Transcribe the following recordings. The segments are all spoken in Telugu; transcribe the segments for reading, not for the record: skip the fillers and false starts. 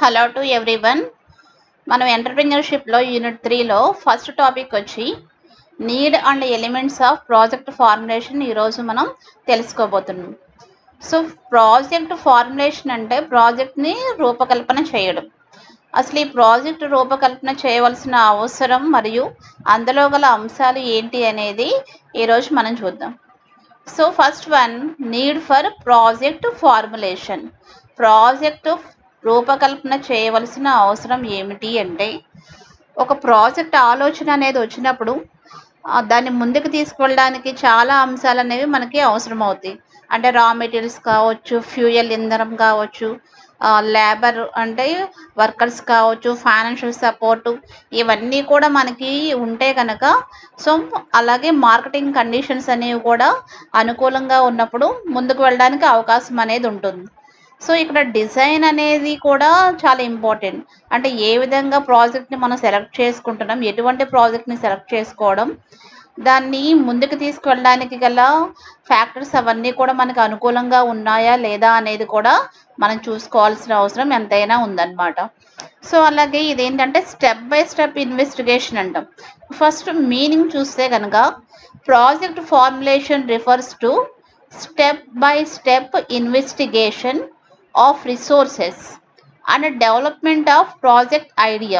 Hello to everyone. మనం ఎంటర్‌ప్రెన్యూర్‌షిప్‌లో యూనిట్ 3లో ఫస్ట్ టాపిక్ వచ్చి need and elements of project formulation ఈరోజు మనం తెలుసుకోబోతున్నాం. సో ప్రాజెక్ట్ ఫార్ములేషన్ అంటే ప్రాజెక్ట్ని రూపకల్పన చేయడం. అసలు ఈ ప్రాజెక్ట్ రూపకల్పన చేయవలసిన అవసరం మరియు అందులో గల అంశాలు ఏంటి అనేది ఈరోజు మనం చూద్దాం. So first one, need for project formulation. Project రూపకల్పన చేయవలసిన అవసరం ఏమిటి అంటే, ఒక ప్రాజెక్ట్ ఆలోచన అనేది వచ్చినప్పుడు దాన్ని ముందుకు తీసుకువెళ్ళడానికి చాలా అంశాలు అనేవి మనకి అవసరం అవుతాయి. అంటే రా మెటీరియల్స్ కావచ్చు, ఫ్యూయల్ ఇంధనం కావచ్చు, లేబర్ అంటే వర్కర్స్ కావచ్చు, ఫైనాన్షియల్ సపోర్టు, ఇవన్నీ కూడా మనకి ఉంటే కనుక సో అలాగే మార్కెటింగ్ కండిషన్స్ అనేవి కూడా అనుకూలంగా ఉన్నప్పుడు ముందుకు వెళ్ళడానికి అవకాశం అనేది ఉంటుంది. సో ఇక్కడ డిజైన్ అనేది కూడా చాలా ఇంపార్టెంట్. అంటే ఏ విధంగా ప్రాజెక్ట్ని మనం సెలెక్ట్ చేసుకుంటున్నాం, ఎటువంటి ప్రాజెక్ట్ని సెలెక్ట్ చేసుకోవడం, దాన్ని ముందుకు తీసుకువెళ్ళడానికి గల ఫ్యాక్టర్స్ అవన్నీ కూడా మనకు అనుకూలంగా ఉన్నాయా లేదా అనేది కూడా మనం చూసుకోవాల్సిన అవసరం ఎంతైనా ఉందన్నమాట. సో అలాగే ఇదేంటంటే స్టెప్ బై స్టెప్ ఇన్వెస్టిగేషన్ అంటాం. ఫస్ట్ మీనింగ్ చూస్తే కనుక project formulation refers to step by step investigation of resources and development of project idea.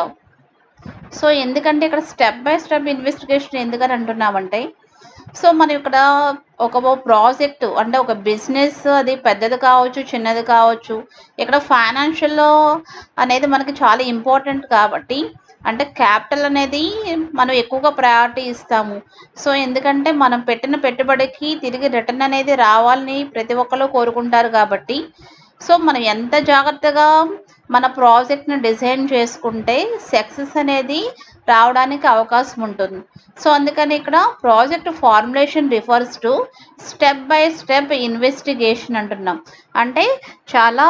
So ఎందుకంటే ఇక్కడ స్టెప్ బై స్టెప్ ఇన్వెస్టిగేషన్ ఎందుకని అంటున్నామంటే, సో మనం ఇక్కడ ఒక ప్రాజెక్టు అంటే ఒక బిజినెస్ అది పెద్దది కావచ్చు, చిన్నది కావచ్చు, ఇక్కడ ఫైనాన్షియల్ అనేది మనకి చాలా ఇంపార్టెంట్ కాబట్టి, అంటే క్యాపిటల్ అనేది మనం ఎక్కువగా ప్రయారిటీ ఇస్తాము. సో ఎందుకంటే మనం పెట్టిన పెట్టుబడికి తిరిగి రిటర్న్ అనేది రావాలని ప్రతి ఒక్కరు కోరుకుంటారు కాబట్టి, సో మనం ఎంత జాగ్రత్తగా మన ప్రాజెక్ట్ని డిజైన్ చేసుకుంటే సక్సెస్ అనేది రావడానికి అవకాశం ఉంటుంది. సో అందుకని ఇక్కడ project formulation refers to step by step investigation అంటున్నాం. అంటే చాలా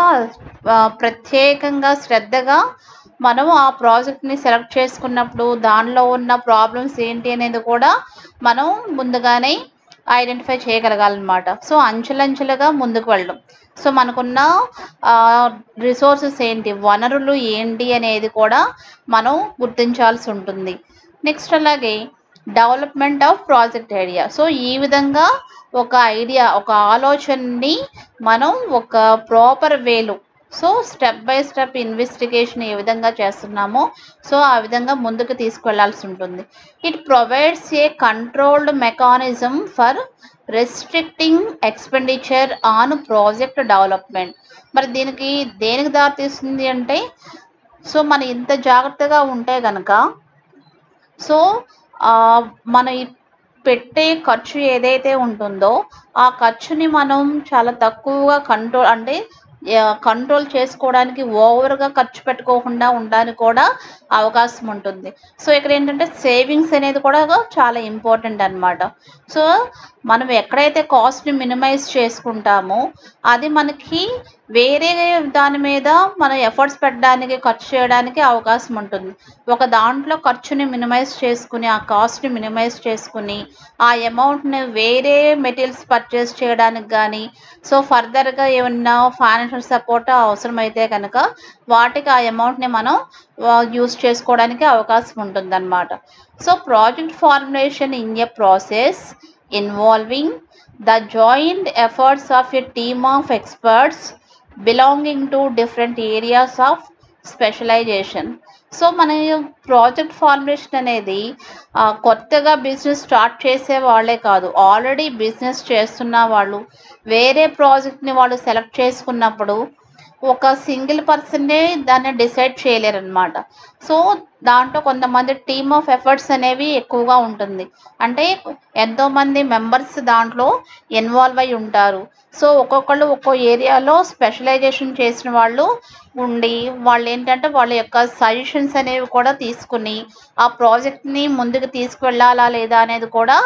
ప్రత్యేకంగా శ్రద్ధగా మనం ఆ ప్రాజెక్ట్ని సెలెక్ట్ చేసుకున్నప్పుడు దానిలో ఉన్న ప్రాబ్లమ్స్ ఏంటి అనేది కూడా మనం ముందుగానే ఐడెంటిఫై చేయగలగాలన్నమాట. సో అంచెలంచెలుగా ముందుకు వెళ్ళడం. సో మనకున్న రిసోర్సెస్ ఏంటి, వనరులు ఏంటి అనేది కూడా మనం గుర్తించాల్సి ఉంటుంది. నెక్స్ట్ అలాగే development of project idea. So ఈ విధంగా ఒక ఐడియా, ఒక ఆలోచనని మనం ఒక ప్రాపర్ వేలో, so step by step investigation ఏ విధంగా చేస్తున్నామో సో ఆ విధంగా ముందుకు తీసుకువెళ్లాల్సి ఉంటుంది. It provides a controlled mechanism for restricting expenditure on project development. మరి దేనికి దారితీస్తుంది అంటే, సో మనం ఇంత జాగ్రత్తగా ఉంటే కనుక సో మన పెట్టే ఖర్చు ఏదైతే ఉంటుందో ఆ ఖర్చుని మనం చాలా తక్కువగా కంట్రోల్ చేసుకోవడానికి, ఓవర్గా ఖర్చు పెట్టుకోకుండా ఉండడానికి కూడా అవకాశం ఉంటుంది. సో ఇక్కడ ఏంటంటే సేవింగ్స్ అనేది కూడా చాలా ఇంపార్టెంట్ అన్నమాట. సో మనం ఎక్కడైతే కాస్ట్ని మినిమైజ్ చేసుకుంటామో అది మనకి వేరే దాని మీద మనం ఎఫర్ట్స్ పెట్టడానికి, ఖర్చు చేయడానికి అవకాశం ఉంటుంది. ఒక దాంట్లో ఖర్చుని మినిమైజ్ చేసుకుని, ఆ కాస్ట్ని మినిమైజ్ చేసుకుని ఆ అమౌంట్ని వేరే మెటీరియల్స్ పర్చేస్ చేయడానికి కానీ, సో ఫర్దర్గా ఏమన్నా ఫైనాన్షియల్ సపోర్ట్ అవసరమైతే కనుక వాటికి ఆ అమౌంట్ని మనం యూజ్ చేసుకోవడానికి అవకాశం ఉంటుందన్నమాట. So project formulation in a process involving the joint efforts of a team of experts belonging to different areas of specialization. So మన ప్రాజెక్ట్ ఫార్ములేషన్ అనేది కొత్తగా బిజినెస్ స్టార్ట్ చేసే వాళ్ళే కాదు, ఆల్రెడీ బిజినెస్ చేస్తున్న వాళ్ళు వేరే ప్రాజెక్ట్ని వాళ్ళు సెలెక్ట్ చేసుకున్నప్పుడు ఒక సింగిల్ పర్సన్నే దాన్ని డిసైడ్ చేయలేరన్నమాట. సో దాంట్లో కొంతమంది టీమ్ ఆఫ్ ఎఫర్ట్స్ అనేవి ఎక్కువగా ఉంటుంది. అంటే ఎంతోమంది మెంబర్స్ దాంట్లో ఇన్వాల్వ్ అయి ఉంటారు. సో ఒక్కొక్కళ్ళు ఒక్కో ఏరియాలో స్పెషలైజేషన్ చేసిన వాళ్ళు ఉండి వాళ్ళు ఏంటంటే వాళ్ళ యొక్క సజెషన్స్ అనేవి కూడా తీసుకుని ఆ ప్రాజెక్ట్ని ముందుకు తీసుకువెళ్ళాలా లేదా అనేది కూడా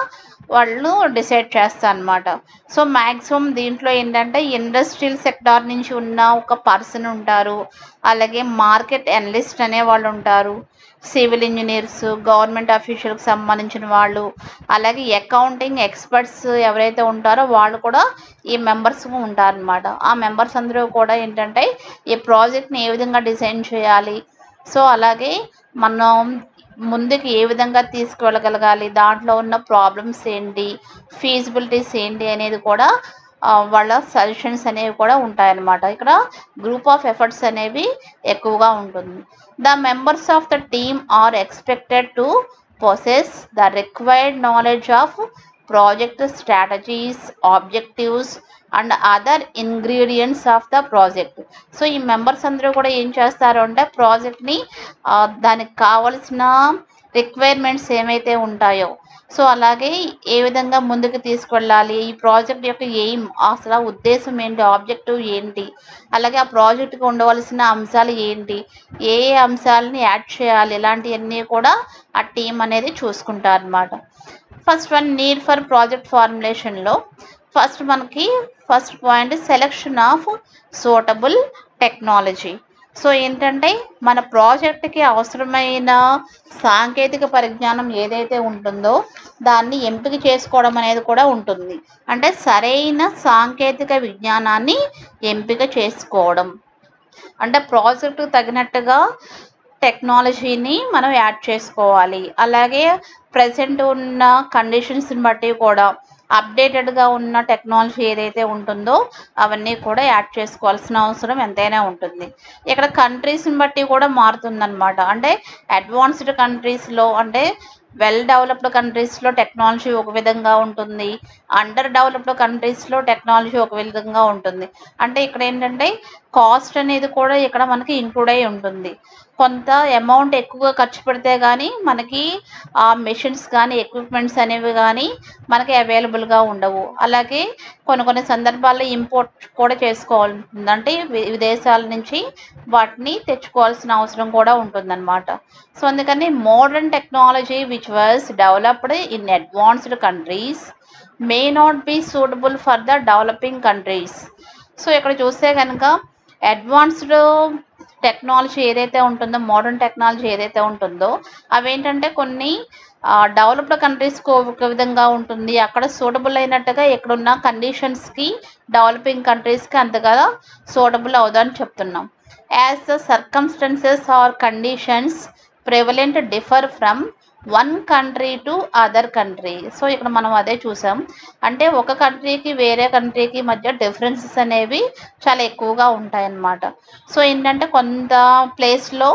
వాళ్ళు డిసైడ్ చేస్తారు అనమాట. సో మ్యాక్సిమం దీంట్లో ఏంటంటే ఇండస్ట్రియల్ సెక్టార్ నుంచి ఉన్న ఒక పర్సన్ ఉంటారు, అలాగే మార్కెట్ అనలిస్ట్ అనే వాళ్ళు ఉంటారు, సివిల్ ఇంజనీర్స్, గవర్నమెంట్ అఫీషియల్కి సంబంధించిన వాళ్ళు, అలాగే అకౌంటింగ్ ఎక్స్పర్ట్స్ ఎవరైతే ఉంటారో వాళ్ళు కూడా ఈ మెంబర్స్ ఉంటారనమాట. ఆ మెంబర్స్ అందరూ కూడా ఏంటంటే ఈ ప్రాజెక్ట్ని ఏ విధంగా డిజైన్ చేయాలి, సో అలాగే మనం ముందుకు ఏ విధంగా తీసుకువెళ్ళగలగాలి, దాంట్లో ఉన్న ప్రాబ్లమ్స్ ఏంటి, ఫీజిబిలిటీస్ ఏంటి అనేది కూడా వాళ్ళ సజెషన్స్ అనేవి కూడా ఉంటాయన్నమాట. ఇక్కడ గ్రూప్ ఆఫ్ ఎఫర్ట్స్ అనేవి ఎక్కువగా ఉంటుంది. The members of the team are expected to possess the required knowledge of project strategies, objectives and other ingredients of the project. So ఈ మెంబర్స్ అందరూ కూడా ఏం చేస్తారు అంటే ప్రాజెక్ట్ని దానికి కావలసిన రిక్వైర్మెంట్స్ ఏమైతే ఉంటాయో, సో అలాగే ఏ విధంగా ముందుకు తీసుకెళ్ళాలి, ఈ ప్రాజెక్ట్ యొక్క ఎయిమ్, అసలు ఉద్దేశం ఏంటి, ఆబ్జెక్టివ్ ఏంటి, అలాగే ఆ ప్రాజెక్ట్కి ఉండవలసిన అంశాలు ఏంటి, ఏ ఏ అంశాలని యాడ్ చేయాలి, ఇలాంటివన్నీ కూడా ఆ టీం అనేది చూసుకుంటారు అనమాట. First one, need for project ఫార్ములేషన్లో first point selection of suitable technology. So ఏంటంటే మన ప్రాజెక్ట్కి అవసరమైన సాంకేతిక పరిజ్ఞానం ఏదైతే ఉంటుందో దాన్ని ఎంపిక చేసుకోవడం అనేది కూడా ఉంటుంది. అంటే సరైన సాంకేతిక విజ్ఞానాన్ని ఎంపిక చేసుకోవడం అంటే ప్రాజెక్టుకు తగినట్టుగా టెక్నాలజీని మనం యాడ్ చేసుకోవాలి. అలాగే ప్రజెంట్ ఉన్న కండిషన్స్ని బట్టి కూడా అప్డేటెడ్గా ఉన్న టెక్నాలజీ ఏదైతే ఉంటుందో అవన్నీ కూడా యాడ్ చేసుకోవాల్సిన అవసరం ఎంతైనా ఉంటుంది. ఇక్కడ కంట్రీస్ని బట్టి కూడా మారుతుందన్నమాట. అంటే అడ్వాన్స్డ్ కంట్రీస్లో, అంటే వెల్ డెవలప్డ్ కంట్రీస్లో టెక్నాలజీ ఒక విధంగా ఉంటుంది, అండర్ డెవలప్డ్ కంట్రీస్లో టెక్నాలజీ ఒక విధంగా ఉంటుంది. అంటే ఇక్కడ ఏంటంటే కాస్ట్ అనేది కూడా ఇక్కడ మనకి ఇంక్లూడ్ అయి ఉంటుంది. కొంత అమౌంట్ ఎక్కువగా ఖర్చు పెడితే కానీ మనకి ఆ మెషిన్స్ కానీ ఎక్విప్మెంట్స్ అనేవి కానీ మనకి అవైలబుల్గా ఉండవు. అలాగే కొన్ని సందర్భాల్లో ఇంపోర్ట్ కూడా చేసుకోవాలి, అంటే విదేశాల నుంచి వాటిని తెచ్చుకోవాల్సిన అవసరం కూడా ఉంటుందన్నమాట. సో అందుకని modern technology which was developed in advanced countries may not be suitable for the developing countries. So ఇక్కడ చూస్తే కనుక అడ్వాన్స్డ్ టెక్నాలజీ ఏదైతే ఉంటుందో, మోడర్న్ టెక్నాలజీ ఏదైతే ఉంటుందో అవేంటంటే కొన్ని డెవలప్డ్ కంట్రీస్కి ఒక విధంగా ఉంటుంది, అక్కడ సూటబుల్ అయినట్టుగా ఇక్కడున్న కండిషన్స్కి డెవలపింగ్ కంట్రీస్కి అంతగా సూటబుల్ అవుదని చెప్తున్నాం. As the circumstances or conditions prevalent differ from one country to other country. So ఇక్కడ మనం అదే చూసాం, అంటే ఒక కంట్రీకి వేరే కంట్రీకి మధ్య డిఫరెన్సెస్ అనేవి చాలా ఎక్కువగా ఉంటాయన్నమాట. సో ఏంటంటే కొంత ప్లేస్లో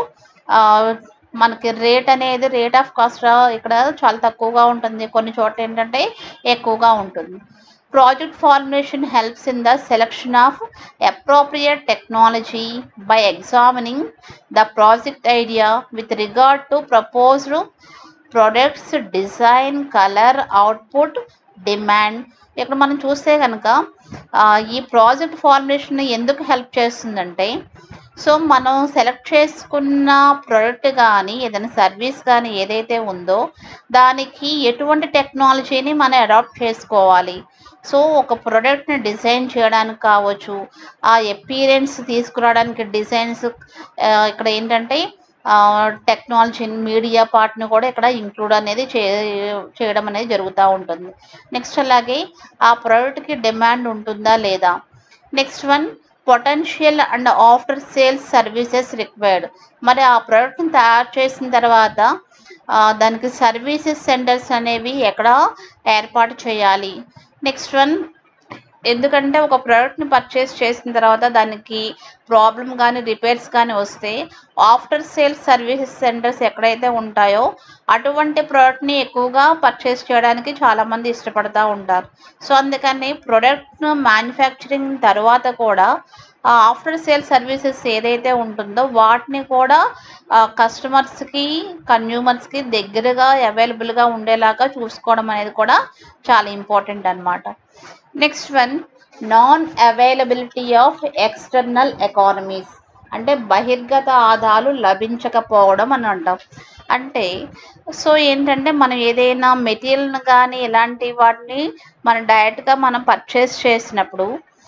మనకి రేట్ ఆఫ్ కాస్ట్ ఇక్కడ చాలా తక్కువగా ఉంటుంది, కొన్ని చోట్ల ఏంటంటే ఎక్కువగా ఉంటుంది. Project formulation helps in the selection of appropriate technology by examining the project idea with regard to proposed products, design, color, output, demand. ఇక్కడ మనం చూస్తే కనుక ఈ ప్రాజెక్ట్ ఫార్ములేషన్ ఎందుకు హెల్ప్ చేస్తుందంటే, సో మనం సెలెక్ట్ చేసుకున్న ప్రోడక్ట్ కానీ ఏదైనా సర్వీస్ కానీ ఏదైతే ఉందో దానికి ఎటువంటి టెక్నాలజీని మనం అడాప్ట్ చేసుకోవాలి. సో ఒక ప్రోడక్ట్ని డిజైన్ చేయడానికి కావచ్చు, ఆ అపీరెన్స్ తీసుకురావడానికి డిజైన్స్, ఇక్కడ ఏంటంటే టెక్నాలజీ మీడియా పార్ట్ని కూడా ఇక్కడ ఇంక్లూడ్ అనేది చేయడం అనేది జరుగుతూ ఉంటుంది. నెక్స్ట్ అలాగే ఆ ప్రోడక్ట్కి డిమాండ్ ఉంటుందా లేదా. Next one, potential and after sales services required. మరి ఆ ప్రోడక్ట్ని తయారు చేసిన తర్వాత దానికి సర్వీసెస్ సెంటర్స్ అనేవి ఎక్కడ ఏర్పాటు చేయాలి. నెక్స్ట్ వన్, ఎందుకంటే ఒక ప్రోడక్ట్ని పర్చేస్ చేసిన తర్వాత దానికి ప్రాబ్లం కానీ రిపేర్స్ కానీ వస్తే ఆఫ్టర్ సేల్స్ సర్వీసెస్ సెంటర్స్ ఎక్కడైతే ఉంటాయో అటువంటి ప్రోడక్ట్ని ఎక్కువగా పర్చేస్ చేయడానికి చాలామంది ఇష్టపడుతూ ఉంటారు. సో అందుకని ప్రోడక్ట్ మ్యానుఫ్యాక్చరింగ్ తర్వాత కూడా ఆఫ్టర్ సేల్ సర్వీసెస్ ఏదైతే ఉంటుందో వాటిని కూడా కస్టమర్స్కి, కన్జ్యూమర్స్కి దగ్గరగా అవైలబుల్గా ఉండేలాగా చూసుకోవడం అనేది కూడా చాలా ఇంపార్టెంట్ అన్నమాట. Next one, non availability of external economies. అంటే బహిర్గత ఆదాలు లభించకపోవడం అని అంటాం. అంటే సో ఏంటంటే మనం ఏదైనా మెటీరియల్ని కానీ ఇలాంటి వాటిని మనం డైరెక్ట్గా మనం పర్చేస్ చేసినప్పుడు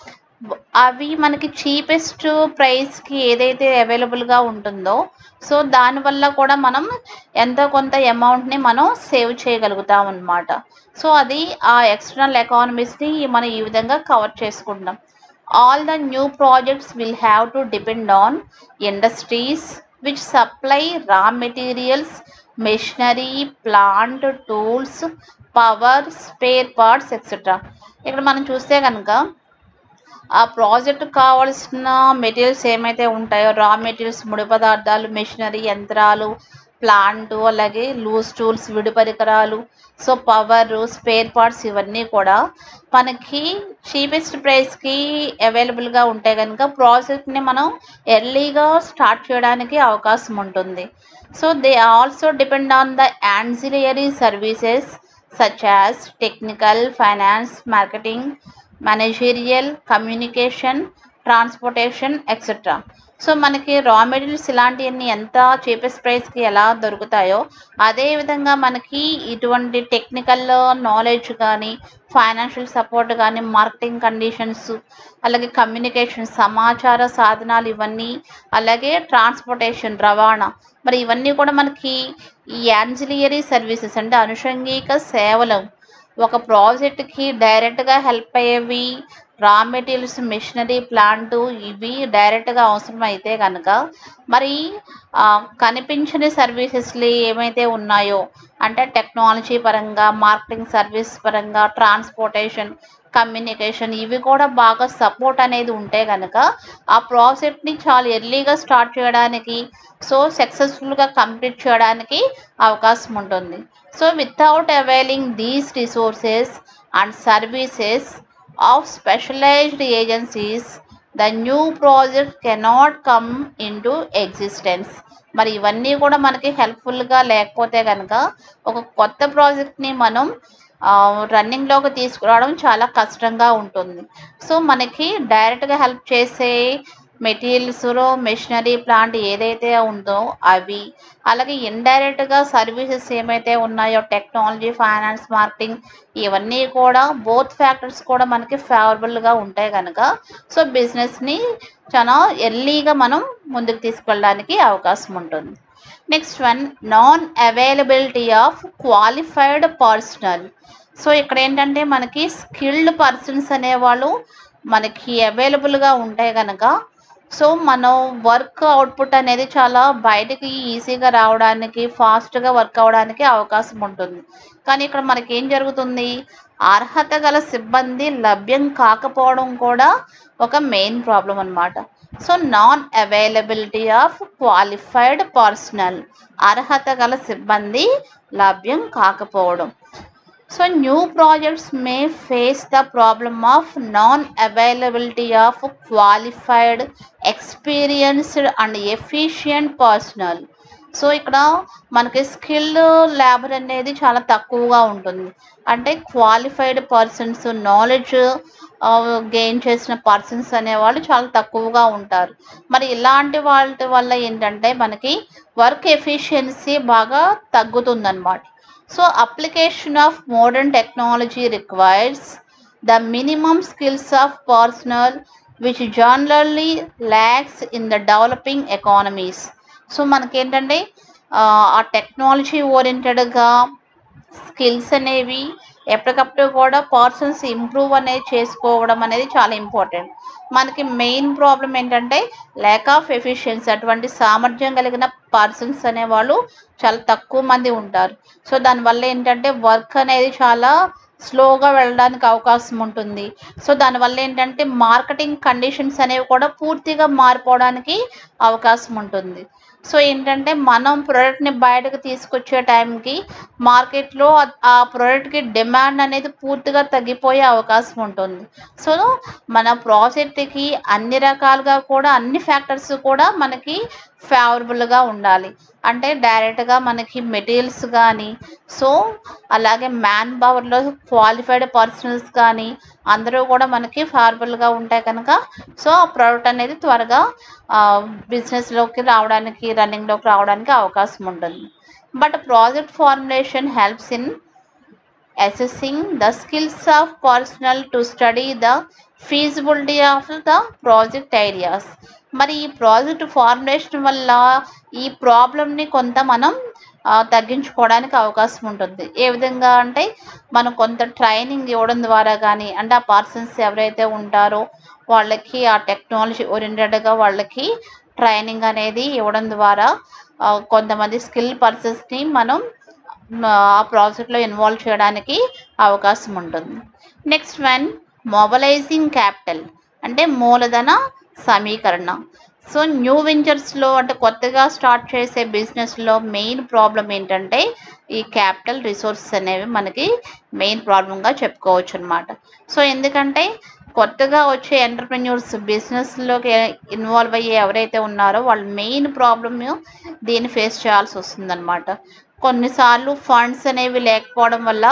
అవి మనకి చీపెస్ట్ ప్రైస్కి ఏదైతే అవైలబుల్గా ఉంటుందో సో దానివల్ల కూడా మనం ఎంతో కొంత అమౌంట్ని మనం సేవ్ చేయగలుగుతాం అన్నమాట. సో అది ఆ ఎక్స్టర్నల్ ఎకానమీస్ని మనం ఈ విధంగా కవర్ చేసుకుంటాం. All the new projects will have to depend on industries which supply raw materials, machinery, plant, tools, power, spare parts, etc. ఇక్కడ మనం చూస్తే కనుక ఆ ప్రాజెక్ట్ కావాల్సిన మెటీరియల్స్ ఏమైతే ఉంటాయో రా మెటీరియల్స్, ముడి పదార్థాలు, మెషినరీ, యంత్రాలు, ప్లాంట్, అలాగే లూజ్ టూల్స్, విడి పరికరాలు, సో పవర్, స్పేర్ పార్ట్స్ ఇవన్నీ కూడా మనకి చీపెస్ట్ ప్రైస్కి అవైలబుల్గా ఉంటే కనుక ప్రాజెక్ట్ని మనం ఎర్లీగా స్టార్ట్ చేయడానికి అవకాశం ఉంటుంది. So they also depend on the ancillary services such as technical, finance, marketing, managerial, communication, transportation etcetera. So మనకి రా మెటీరియల్స్ ఇలాంటివన్నీ ఎంత చీపెస్ట్ ప్రైస్కి ఎలా దొరుకుతాయో అదేవిధంగా మనకి ఇటువంటి టెక్నికల్ నాలెడ్జ్ కానీ, ఫైనాన్షియల్ సపోర్ట్ కానీ, మార్కెటింగ్ కండిషన్స్, అలాగే కమ్యూనికేషన్ సమాచార సాధనాలు ఇవన్నీ, అలాగే ట్రాన్స్పోర్టేషన్ రవాణా, మరి ఇవన్నీ కూడా మనకి ఈ యాన్సిలియరీ సర్వీసెస్ అంటే అనుషంగిక సేవలు ఒక ప్రాజెక్ట్కి డైరెక్ట్గా హెల్ప్ అయ్యేవి రా మెటీరియల్స్, మిషనరీ, ప్లాంటు ఇవి డైరెక్ట్గా అవసరం అయితే కనుక మరి కనిపించని సర్వీసెస్లు ఏమైతే ఉన్నాయో అంటే టెక్నాలజీ పరంగా, మార్కెటింగ్ సర్వీస్ పరంగా, ట్రాన్స్పోర్టేషన్, కమ్యూనికేషన్ ఇవి కూడా బాగా సపోర్ట్ అనేది ఉంటే కనుక ఆ ప్రాజెక్ట్ని చాలా ఎర్లీగా స్టార్ట్ చేయడానికి సో సక్సెస్ఫుల్గా కంప్లీట్ చేయడానికి అవకాశం ఉంటుంది. So without availing these resources and services of specialized agencies, the new project cannot come into existence. మరి ఇవన్నీ కూడా మనకి హెల్ప్ఫుల్గా లేకపోతే కనుక ఒక కొత్త ప్రాజెక్ట్ని మనం రన్నింగ్లోకి తీసుకురావడం చాలా కష్టంగా ఉంటుంది. సో మనకి డైరెక్ట్గా హెల్ప్ చేసే మెటీరియల్స్లో మెషినరీ, ప్లాంట్ ఏదైతే ఉందో అవి, అలాగే ఇండైరెక్ట్గా సర్వీసెస్ ఏమైతే ఉన్నాయో టెక్నాలజీ, ఫైనాన్స్, మార్కెటింగ్ ఇవన్నీ కూడా బోత్ ఫ్యాక్టర్స్ కూడా మనకి ఫేవరబుల్గా ఉంటాయి కనుక సో బిజినెస్ని చాలా ఎర్లీగా మనం ముందుకు తీసుకెళ్ళడానికి అవకాశం ఉంటుంది. Next one, non availability of qualified personnel. So ఇక్కడ ఏంటంటే మనకి స్కిల్డ్ పర్సన్స్ అనేవాళ్ళు మనకి అవైలబుల్గా ఉంటాయి కనుక సో మనం వర్క్ అవుట్పుట్ అనేది చాలా బయటకి ఈజీగా రావడానికి, ఫాస్ట్గా వర్క్ అవ్వడానికి అవకాశం ఉంటుంది. కానీ ఇక్కడ మనకి ఏం జరుగుతుంది, అర్హత గల సిబ్బంది లభ్యం కాకపోవడం కూడా ఒక మెయిన్ ప్రాబ్లం అన్నమాట. So non availability of qualified personnel, అర్హత గల సిబ్బంది లభ్యం కాకపోవడం. So new projects may face the problem of non-availability of qualified, experienced and efficient personnel. So ఇక్కడ మనకి స్కిల్డ్ లేబర్ అనేది చాలా తక్కువగా ఉంటుంది. అంటే క్వాలిఫైడ్ పర్సన్స్, నాలెడ్జ్ గెయిన్ చేసిన పర్సన్స్ అనేవాళ్ళు చాలా తక్కువగా ఉంటారు. మరి ఇలాంటి వాటి వల్ల ఏంటంటే మనకి వర్క్ ఎఫిషియన్సీ బాగా తగ్గుతుందన్నమాట. So application of modern technology requires the minimum skills of personnel which generally lacks in the developing economies. So మనకేంటంటే ఆ టెక్నాలజీ ఓరియంటెడ్గా స్కిల్స్ అనేవి ఎప్పటికప్పుడు కూడా పర్సన్స్ ఇంప్రూవ్ అనేది చేసుకోవడం అనేది చాలా ఇంపార్టెంట్. మనకి మెయిన్ ప్రాబ్లం ఏంటంటే ల్యాక్ ఆఫ్ ఎఫిషియన్సీ, అటువంటి సామర్థ్యం కలిగిన పర్సన్స్ అనేవాళ్ళు చాలా తక్కువ మంది ఉంటారు. సో దానివల్ల ఏంటంటే వర్క్ అనేది చాలా స్లోగా వెళ్ళడానికి అవకాశం ఉంటుంది. సో దానివల్ల ఏంటంటే మార్కెటింగ్ కండిషన్స్ అనేవి కూడా పూర్తిగా మారిపోవడానికి అవకాశం ఉంటుంది. సో ఏంటంటే మనం ప్రోడక్ట్ని బయటకు తీసుకొచ్చే టైంకి మార్కెట్లో ఆ ప్రోడక్ట్కి డిమాండ్ అనేది పూర్తిగా తగ్గిపోయే అవకాశం ఉంటుంది. సో మన ప్రాజెక్ట్కి అన్ని రకాలుగా కూడా అన్ని ఫ్యాక్టర్స్ కూడా మనకి ఫేవరబుల్గా ఉండాలి. అంటే డైరెక్ట్గా మనకి మెటీరియల్స్ కానీ, సో అలాగే మ్యాన్ పవర్లో క్వాలిఫైడ్ పర్సనల్స్ కానీ అందరూ కూడా మనకి ఫేవరబుల్గా ఉంటే కనుక సో ఆ ప్రోడక్ట్ అనేది త్వరగా బిజినెస్లోకి రావడానికి, రన్నింగ్లోకి రావడానికి అవకాశం ఉంటుంది. But project formulation helps in assessing the skills of personnel to study the feasibility of the project ideas. మరి ఈ ప్రాజెక్ట్ ఫార్ములేషన్ వల్ల ఈ ప్రాబ్లమ్ని కొంత మనం తగ్గించుకోవడానికి అవకాశం ఉంటుంది. ఏ విధంగా అంటే మనం కొంత ట్రైనింగ్ ఇవ్వడం ద్వారా కానీ, అంటే ఆ పర్సన్స్ ఎవరైతే ఉంటారో వాళ్ళకి ఆ టెక్నాలజీ ఓరియంటెడ్గా వాళ్ళకి ట్రైనింగ్ అనేది ఇవ్వడం ద్వారా కొంతమంది స్కిల్ పర్సన్స్ని మనం ఆ ప్రాజెక్ట్లో ఇన్వాల్వ్ చేయడానికి అవకాశం ఉంటుంది. నెక్స్ట్ వన్ మొబలైజింగ్ క్యాపిటల్ అంటే మూలధన సమీకరణ. సో న్యూ వెంచర్స్లో అంటే కొత్తగా స్టార్ట్ చేసే బిజినెస్లో మెయిన్ ప్రాబ్లం ఏంటంటే ఈ క్యాపిటల్ రిసోర్సెస్ అనేవి మనకి మెయిన్ ప్రాబ్లంగా చెప్పుకోవచ్చు అనమాట. సో ఎందుకంటే కొత్తగా వచ్చే ఎంటర్ప్రెన్యూర్స్ బిజినెస్లోకి ఇన్వాల్వ్ అయ్యే ఎవరైతే ఉన్నారో వాళ్ళు మెయిన్ ప్రాబ్లమ్ దీన్ని ఫేస్ చేయాల్సి వస్తుందన్నమాట. కొన్నిసార్లు ఫండ్స్ అనేవి లేకపోవడం వల్ల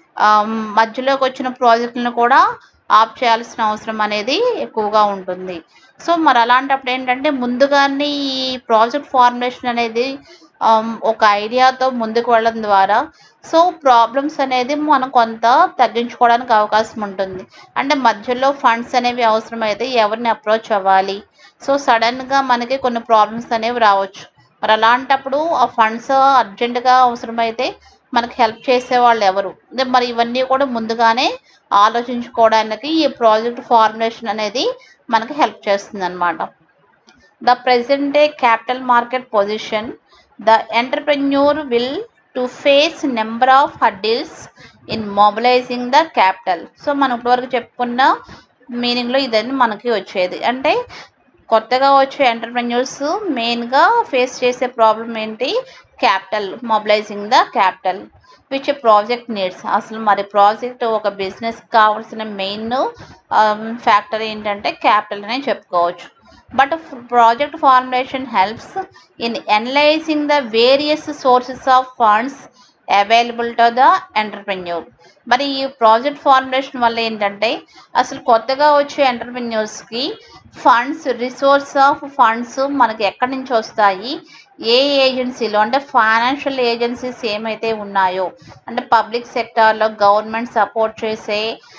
మధ్యలోకి వచ్చిన ప్రాజెక్టులను కూడా ఆప్ చేయాల్సిన అవసరం అనేది ఎక్కువగా ఉంటుంది. సో మరి అలాంటప్పుడు ఏంటంటే ముందుగానే ఈ ప్రాజెక్ట్ ఫార్ములేషన్ అనేది ఒక ఐడియాతో ముందుకు వెళ్ళడం ద్వారా సో ప్రాబ్లమ్స్ అనేది మనం కొంత తగ్గించుకోవడానికి అవకాశం ఉంటుంది. అంటే మధ్యలో ఫండ్స్ అనేవి అవసరమైతే ఎవరిని అప్రోచ్ అవ్వాలి, సో సడన్గా మనకి కొన్ని ప్రాబ్లమ్స్ అనేవి రావచ్చు. మరి అలాంటప్పుడు ఆ ఫండ్స్ అర్జెంటుగా అవసరమైతే మనకి హెల్ప్ చేసే వాళ్ళు ఎవరు, మరి ఇవన్నీ కూడా ముందుగానే ఆలోచించుకోవడానికి ఈ ప్రాజెక్ట్ ఫార్ములేషన్ అనేది మనకి హెల్ప్ చేస్తుంది అనమాట. The present day capital market position the entrepreneur will to face number of hurdles in mobilising the capital. So మనం ఇప్పటివరకు చెప్పుకున్న మీనింగ్లో ఇదని మనకి వచ్చేది. అంటే కొత్తగా వచ్చే ఎంటర్ప్రెన్యూర్స్ మెయిన్గా ఫేస్ చేసే ప్రాబ్లం ఏంటి, capital, mobilising the capital which project needs. అసలు మరి ప్రాజెక్ట్ ఒక బిజినెస్ కావాల్సిన మెయిన్ ఫ్యాక్టర్ ఏంటంటే క్యాపిటల్ అనే చెప్పుకోవచ్చు. But project formulation helps in analysing the various sources of funds available to the entrepreneur. మరి ఈ ప్రాజెక్ట్ ఫార్ములేషన్ వల్ల ఏంటంటే అసలు కొత్తగా వచ్చే ఎంటర్ప్రెన్యూర్స్కి ఫండ్స్, రిసోర్స్ ఆఫ్ ఫండ్స్ మనకి ఎక్కడి నుంచి వస్తాయి, ఏ ఏజెన్సీలో అంటే ఫైనాన్షియల్ ఏజెన్సీస్ ఏమైతే ఉన్నాయో అంటే పబ్లిక్ సెక్టార్లో గవర్నమెంట్ సపోర్ట్ చేసే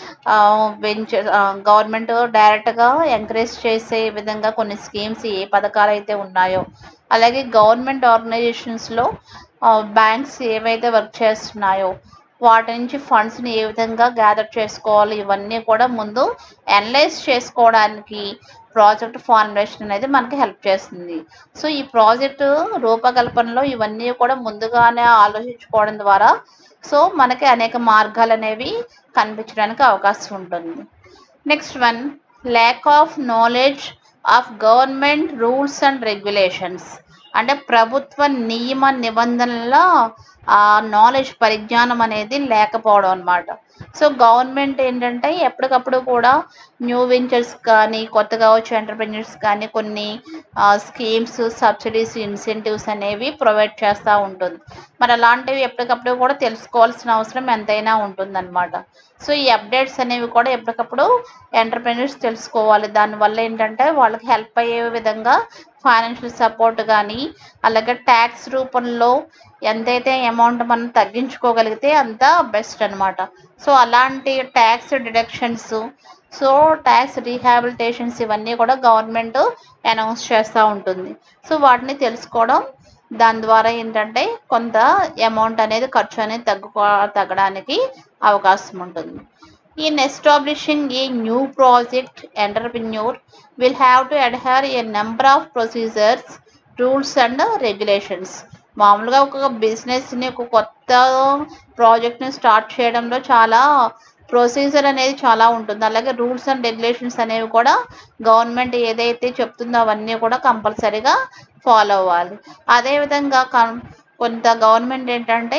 వెంచర్, గవర్నమెంట్ డైరెక్ట్గా ఎంకరేజ్ చేసే విధంగా కొన్ని స్కీమ్స్, ఏ పథకాలు అయితే ఉన్నాయో, అలాగే గవర్నమెంట్ ఆర్గనైజేషన్స్లో బ్యాంక్స్ ఏవైతే వర్క్ చేస్తున్నాయో వాటి నుంచి ఫండ్స్ని ఏ విధంగా గ్యాదర్ చేసుకోవాలి, ఇవన్నీ కూడా ముందు అనలైజ్ చేసుకోవడానికి ప్రాజెక్ట్ ఫార్ములేషన్ అనేది మనకి హెల్ప్ చేస్తుంది. సో ఈ ప్రాజెక్టు రూపకల్పనలో ఇవన్నీ కూడా ముందుగానే ఆలోచించుకోవడం ద్వారా సో మనకి అనేక మార్గాలు అనేవి కనిపించడానికి అవకాశం ఉంటుంది. Next one lack of knowledge of government rules and regulations. అంటే ప్రభుత్వ నియమ నిబంధనల నాలెడ్జ్, పరిజ్ఞానం అనేది లేకపోవడం అనమాట. సో గవర్నమెంట్ ఏంటంటే ఎప్పటికప్పుడు కూడా న్యూ వెంచర్స్ కానీ, కొత్తగా వచ్చే ఎంటర్ప్రెన్యూర్స్ కానీ కొన్ని స్కీమ్స్, సబ్సిడీస్, ఇన్సెంటివ్స్ అనేవి ప్రొవైడ్ చేస్తూ ఉంటుంది. మరి అలాంటివి ఎప్పటికప్పుడు కూడా తెలుసుకోవాల్సిన అవసరం ఎంతైనా ఉంటుందన్నమాట. సో ఈ అప్డేట్స్ అనేవి కూడా ఎప్పటికప్పుడు ఎంటర్ప్రెన్యూర్స్ తెలుసుకోవాలి. దానివల్ల ఏంటంటే వాళ్ళకి హెల్ప్ అయ్యే విధంగా ఫైనాన్షియల్ సపోర్ట్ కానీ, అలాగే ట్యాక్స్ రూపంలో ఎంతైతే అమౌంట్ మనం తగ్గించుకోగలిగితే అంత బెస్ట్ అనమాట. సో అలాంటి tax deductions, so tax rehabilitations ఇవన్నీ కూడా గవర్నమెంట్ అనౌన్స్ చేస్తూ ఉంటుంది. సో వాటిని తెలుసుకోవడం, దాని ద్వారా ఏంటంటే కొంత అమౌంట్ అనేది ఖర్చు అనేది తగ్గడానికి అవకాశం ఉంటుంది. In establishing a new project, entrepreneur will have to adhere a number of procedures, rules and regulations. మామూలుగా ఒక బిజినెస్ని, ఒక కొత్త ప్రాజెక్ట్ని స్టార్ట్ చేయడంలో చాలా ప్రొసీజర్ అనేది చాలా ఉంటుంది. అలాగే రూల్స్ అండ్ రెగ్యులేషన్స్ అనేవి కూడా గవర్నమెంట్ ఏదైతే చెప్తుందో అవన్నీ కూడా కంపల్సరీగా ఫాలో అవ్వాలి. అదేవిధంగా కొంత గవర్నమెంట్ ఏంటంటే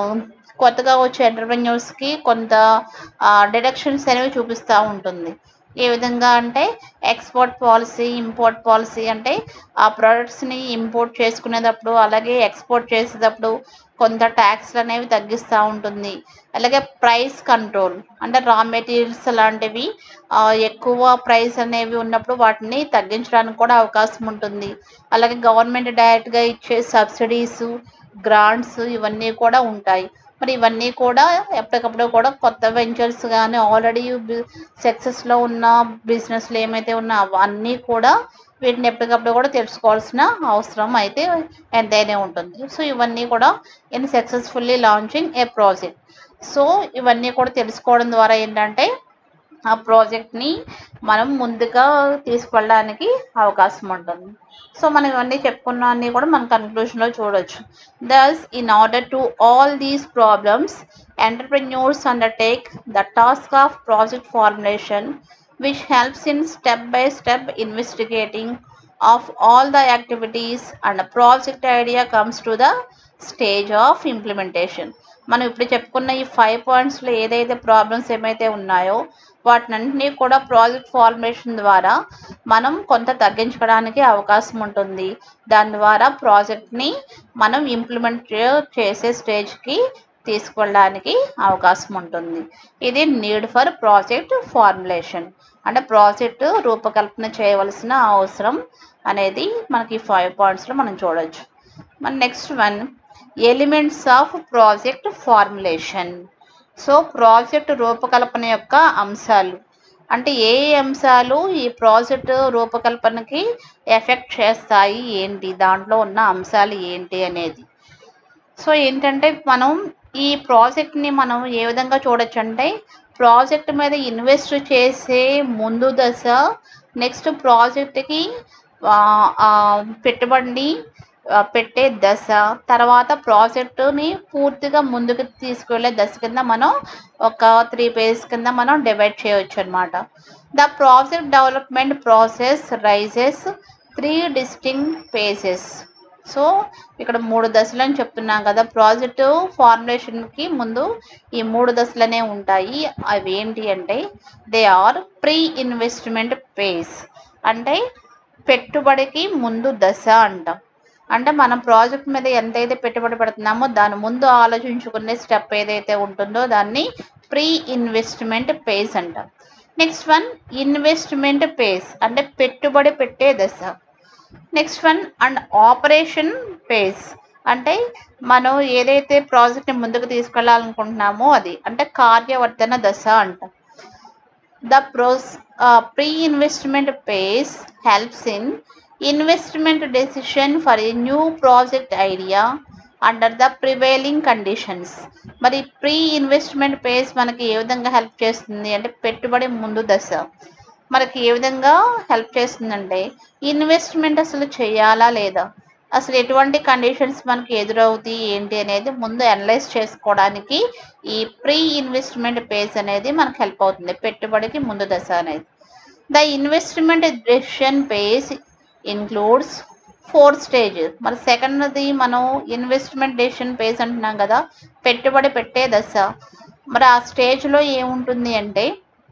కొత్తగా వచ్చే ఎంటర్ప్రెన్యూర్స్కి కొంత డిడక్షన్స్ అనేవి చూపిస్తూ ఉంటుంది. ఏ విధంగా అంటే ఎక్స్పోర్ట్ పాలసీ, ఇంపోర్ట్ పాలసీ, అంటే ఆ ప్రొడక్ట్స్ని ఇంపోర్ట్ చేసుకునేటప్పుడు అలాగే ఎక్స్పోర్ట్ చేసేటప్పుడు కొంత ట్యాక్స్లు అనేవి తగ్గిస్తూ ఉంటుంది. అలాగే ప్రైస్ కంట్రోల్, అంటే రా మెటీరియల్స్ లాంటివి ఎక్కువ ప్రైస్ అనేవి ఉన్నప్పుడు వాటిని తగ్గించడానికి కూడా అవకాశం ఉంటుంది. అలాగే గవర్నమెంట్ డైరెక్ట్గా ఇచ్చే సబ్సిడీస్, గ్రాంట్స్ ఇవన్నీ కూడా ఉంటాయి. మరి ఇవన్నీ కూడా ఎప్పటికప్పుడు కూడా కొత్త వెంచర్స్ కానీ ఆల్రెడీ సక్సెస్లో ఉన్న బిజినెస్లు ఏమైతే ఉన్నా అవన్నీ కూడా వీటిని ఎప్పటికప్పుడు కూడా తెలుసుకోవాల్సిన అవసరం అయితే ఎంతైనా ఉంటుంది. సో ఇవన్నీ కూడా in successfully launching a project. So ఇవన్నీ కూడా తెలుసుకోవడం ద్వారా ఏంటంటే ఆ ప్రాజెక్ట్ని మనం ముందుగా తీసుకెళ్ళడానికి అవకాశం ఉంటుంది. సో మనం ఇవన్నీ చెప్పుకున్న అన్నీ కూడా మన కన్క్లూషన్లో చూడొచ్చు. Thus, in order to all these problems, entrepreneurs undertake the task of project formulation, which helps in step-by-step investigating of all the activities, and a project idea comes to the stage of implementation. మనం ఇప్పుడు చెప్పుకున్న ఈ 5 పాయింట్స్లో ఏదైతే ప్రాబ్లమ్స్ ఏమైతే ఉన్నాయో వాటినన్నింటినీ కూడా ప్రాజెక్ట్ ఫార్మేషన్ ద్వారా మనం కొంత తగ్గించుకోవడానికి అవకాశం ఉంటుంది. దాని ద్వారా ప్రాజెక్ట్ని మనం ఇంప్లిమెంట్ చేసే స్టేజ్కి తీసుకెళ్ళడానికి అవకాశం ఉంటుంది. ఇది నీడ్ ఫర్ ప్రాజెక్ట్ ఫార్ములేషన్, అంటే ప్రాజెక్ట్ రూపకల్పన చేయవలసిన అవసరం అనేది మనకి 5 పాయింట్స్లో మనం చూడొచ్చు. మన next one, elements of project formulation. So project రూపకల్పన యొక్క అంశాలు, అంటే ఏ అంశాలు ఈ ప్రాజెక్ట్ రూపకల్పనకి ఎఫెక్ట్ చేస్తాయి ఏంటి, దాంట్లో ఉన్న అంశాలు ఏంటి అనేది. సో ఏంటంటే మనం ఈ ప్రాజెక్ట్ని మనం ఏ విధంగా చూడొచ్చు అంటే ప్రాజెక్ట్ మీద ఇన్వెస్ట్ చేసే ముందు దశ, నెక్స్ట్ ప్రాజెక్ట్కి పెట్టుబడిని పెట్టే దశ, తర్వాత ప్రాజెక్టుని పూర్తిగా ముందుకు తీసుకువెళ్ళే దశ కింద మనం ఒక 3 పేజెస్ కింద మనం డివైడ్ చేయవచ్చు అనమాట. The project development process raises 3 distinct phases. So ఇక్కడ 3 దశలు అని చెప్తున్నాం కదా. ప్రాజెక్టు ఫార్ములేషన్కి ముందు ఈ 3 దశలనే ఉంటాయి. అవి ఏంటి అంటే they are pre investment phase, అంటే పెట్టుబడికి ముందు దశ అంటాం. అంటే మనం ప్రాజెక్ట్ మీద ఎంతైతే పెట్టుబడి పెడుతున్నామో దాని ముందు ఆలోచించుకునే స్టెప్ ఏదైతే ఉంటుందో దాన్ని ప్రీ ఇన్వెస్ట్మెంట్ ఫేజ్ అంటాం. నెక్స్ట్ వన్ ఇన్వెస్ట్మెంట్ ఫేజ్, అంటే పెట్టుబడి పెట్టే దశ. Next one and operation phase, అంటే మనం ఏదైతే ప్రాజెక్ట్ని ముందుకు తీసుకెళ్ళాలనుకుంటున్నామో అది, అంటే కార్యవర్తన దశ అంటాం. The pre-investment phase helps in investment decision for a new project idea under the prevailing conditions. మరి ప్రీ ఇన్వెస్ట్మెంట్ ఫేజ్ మనకి ఏ విధంగా హెల్ప్ చేస్తుంది అంటే పెట్టుబడి ముందు దశ మనకి ఏ విధంగా హెల్ప్ చేస్తుందంటే ఇన్వెస్ట్మెంట్ అసలు చేయాలా లేదా, అసలు ఎటువంటి కండిషన్స్ మనకి ఎదురవుతాయి ఏంటి అనేది ముందు అనలైజ్ చేసుకోవడానికి ఈ ప్రీ ఇన్వెస్ట్మెంట్ ఫేజ్ అనేది మనకు హెల్ప్ అవుతుంది, పెట్టుబడికి ముందు దశ అనేది. The investment decision phase includes 4 stages. మరి సెకండ్ది మనం ఇన్వెస్ట్మెంట్ డెసిషన్ ఫేజ్ అంటున్నాం కదా, పెట్టుబడి పెట్టే దశ. మరి ఆ స్టేజ్లో ఏముంటుంది అంటే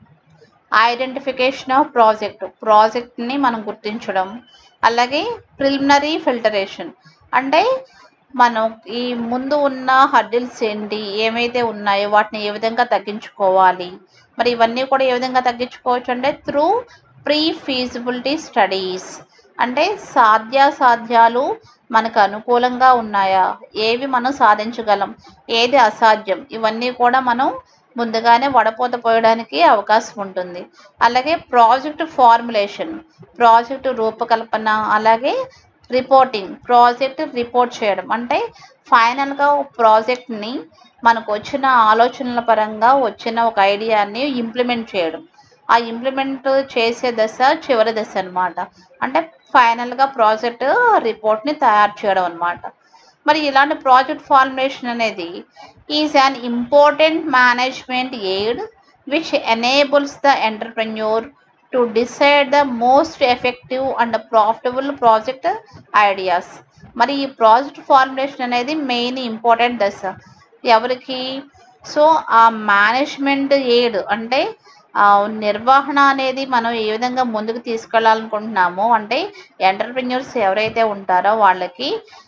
ఐడెంటిఫికేషన్ ఆఫ్ ప్రాజెక్ట్ని మనం గుర్తించడం, అలాగే ప్రిలిమినరీ ఫిల్టరేషన్, అంటే మనం ఈ ముందు ఉన్న హర్డిల్స్ ఏంటి ఏమైతే ఉన్నాయో వాటిని ఏ విధంగా తగ్గించుకోవాలి. మరి ఇవన్నీ కూడా ఏ విధంగా తగ్గించుకోవచ్చు అంటే త్రూ ప్రీ ఫీజిబిలిటీ స్టడీస్, అంటే సాధ్యాసాధ్యాలు మనకు అనుకూలంగా ఉన్నాయా, ఏవి మనం సాధించగలం, ఏది అసాధ్యం, ఇవన్నీ కూడా మనం ముందుగానే వడపోత పోయడానికి అవకాశం ఉంటుంది. అలాగే ప్రాజెక్ట్ ఫార్ములేషన్, ప్రాజెక్టు రూపకల్పన, అలాగే రిపోర్టింగ్, ప్రాజెక్ట్ రిపోర్ట్ చేయడం, అంటే ఫైనల్గా ప్రాజెక్ట్ని మనకు వచ్చిన ఆలోచనల పరంగా వచ్చిన ఒక ఐడియాని ఇంప్లిమెంట్ చేయడం. ఆ ఇంప్లిమెంట్ చేసే దశ చివరి దశ అనమాట, అంటే ఫైనల్గా ప్రాజెక్ట్ రిపోర్ట్ని తయారు చేయడం అనమాట. మరి ఇలాంటి ప్రాజెక్ట్ ఫార్ములేషన్ అనేది is an important management aid which enables the entrepreneur to decide the most effective and profitable project ideas. మరి ఈ ప్రాజెక్ట్ ఫార్ములేషన్ అనేది మెయిన్ ఇంపార్టెంట్ దశ ఎవరికి, సో ఆ మేనేజ్మెంట్ ఎయిడ్ అంటే నిర్వహణ అనేది మనం ఏ విధంగా ముందుకు తీసుకెళ్ళాలనుకుంటున్నామో, అంటే ఎంటర్‌ప్రెన్యూర్స్ ఎవరైతే ఉంటారో వాళ్ళకి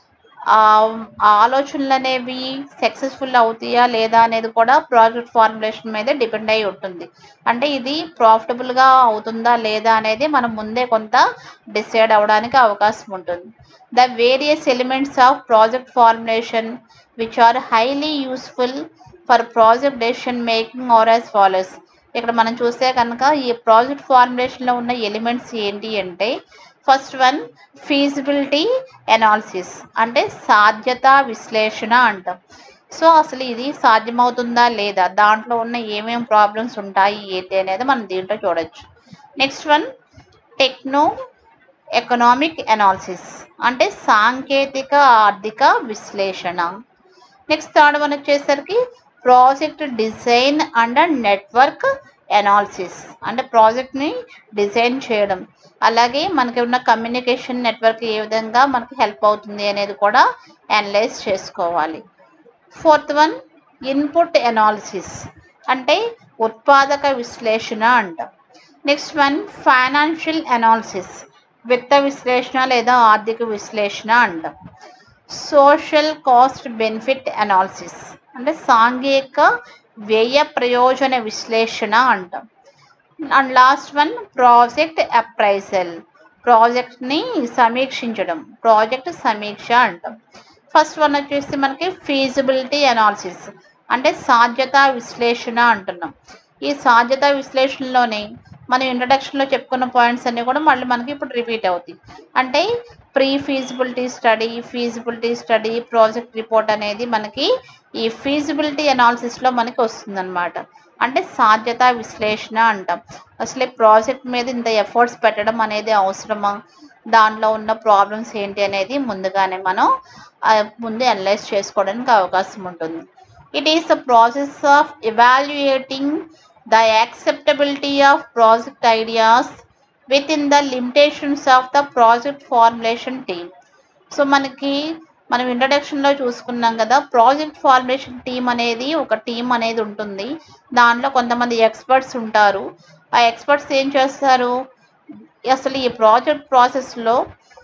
ఆలోచనలు అనేవి సక్సెస్ఫుల్ అవుతాయా లేదా అనేది కూడా ప్రాజెక్ట్ ఫార్ములేషన్ మీద డిపెండ్ అయి ఉంటుంది. అంటే ఇది ప్రాఫిటబుల్గా అవుతుందా లేదా అనేది మనం ముందే కొంత డిసైడ్ అవ్వడానికి అవకాశం ఉంటుంది. The various elements of project formulation which are highly useful for project decision making are as follows. ఇక్కడ మనం చూస్తే కనుక ఈ ప్రాజెక్ట్ ఫార్ములేషన్లో ఉన్న ఎలిమెంట్స్ ఏంటి అంటే, ఫస్ట్ వన్ ఫీజిబిలిటీ ఎనాలిసిస్, అంటే సాధ్యత విశ్లేషణ అంటాం. సో అసలు ఇది సాధ్యమవుతుందా లేదా, దాంట్లో ఉన్న ఏమేమి ప్రాబ్లమ్స్ ఉంటాయి ఏంటి అనేది మనం దీంట్లో చూడొచ్చు. Next one techno economic analysis, అంటే సాంకేతిక ఆర్థిక విశ్లేషణ. నెక్స్ట్ థర్డ్ వన్ వచ్చేసరికి project design and network analysis, అంటే ప్రాజెక్ట్ని డిజైన్ చేయడం, అలాగే మనకి ఉన్న కమ్యూనికేషన్ నెట్వర్క్ ఏ విధంగా మనకి హెల్ప్ అవుతుంది అనేది కూడా అనలైజ్ చేసుకోవాలి. ఫోర్త్ వన్ ఇన్పుట్ ఎనాలిసిస్, అంటే ఉత్పాదక విశ్లేషణ అంటాం. నెక్స్ట్ వన్ ఫైనాన్షియల్ ఎనాలిసిస్, విత్త విశ్లేషణ లేదా ఆర్థిక విశ్లేషణ అంటాం. సోషల్ కాస్ట్ బెనిఫిట్ ఎనాలిసిస్, అంటే సాంఘిక వ్యయ ప్రయోజన విశ్లేషణ అంటాం. And last one project appraisal, ప్రాజెక్ట్ని సమీక్షించడం, ప్రాజెక్ట్ సమీక్ష అంటాం. ఫస్ట్ వన్ వచ్చేసి మనకి ఫీజిబిలిటీ ఎనాలిసిస్, అంటే సాధ్యత విశ్లేషణ అంటున్నాం. ఈ సాధ్యత విశ్లేషణలోనే మనం ఇంట్రడక్షన్లో చెప్పుకున్న పాయింట్స్ అన్నీ కూడా మళ్ళీ మనకి ఇప్పుడు రిపీట్ అవుతాయి. అంటే pre feasibility study, project report అనేది మనకి ఈ ఫీజిబిలిటీ అనాలిసిస్లో మనకి వస్తుందన్నమాట. అంటే సాధ్యత విశ్లేషణ అంటాం. అసలు ప్రాజెక్ట్ మీద ఇంత ఎఫర్ట్స్ పెట్టడం అనేది అవసరమా, దాంట్లో ఉన్న ప్రాబ్లమ్స్ ఏంటి అనేది ముందుగానే మనం ముందే అనలైజ్ చేసుకోవడానికి అవకాశం ఉంటుంది. It is the process of evaluating the acceptability of project ideas within the limitations of the project formulation team. So మనం ఇంట్రడక్షన్లో చూసుకున్నాం కదా, ప్రాజెక్ట్ ఫార్ములేషన్ టీమ్ అనేది ఒక టీం అనేది ఉంటుంది. దాంట్లో కొంతమంది ఎక్స్పర్ట్స్ ఉంటారు. ఆ ఎక్స్పర్ట్స్ ఏం చేస్తారు, అసలు ఈ ప్రాజెక్ట్ ప్రాసెస్లో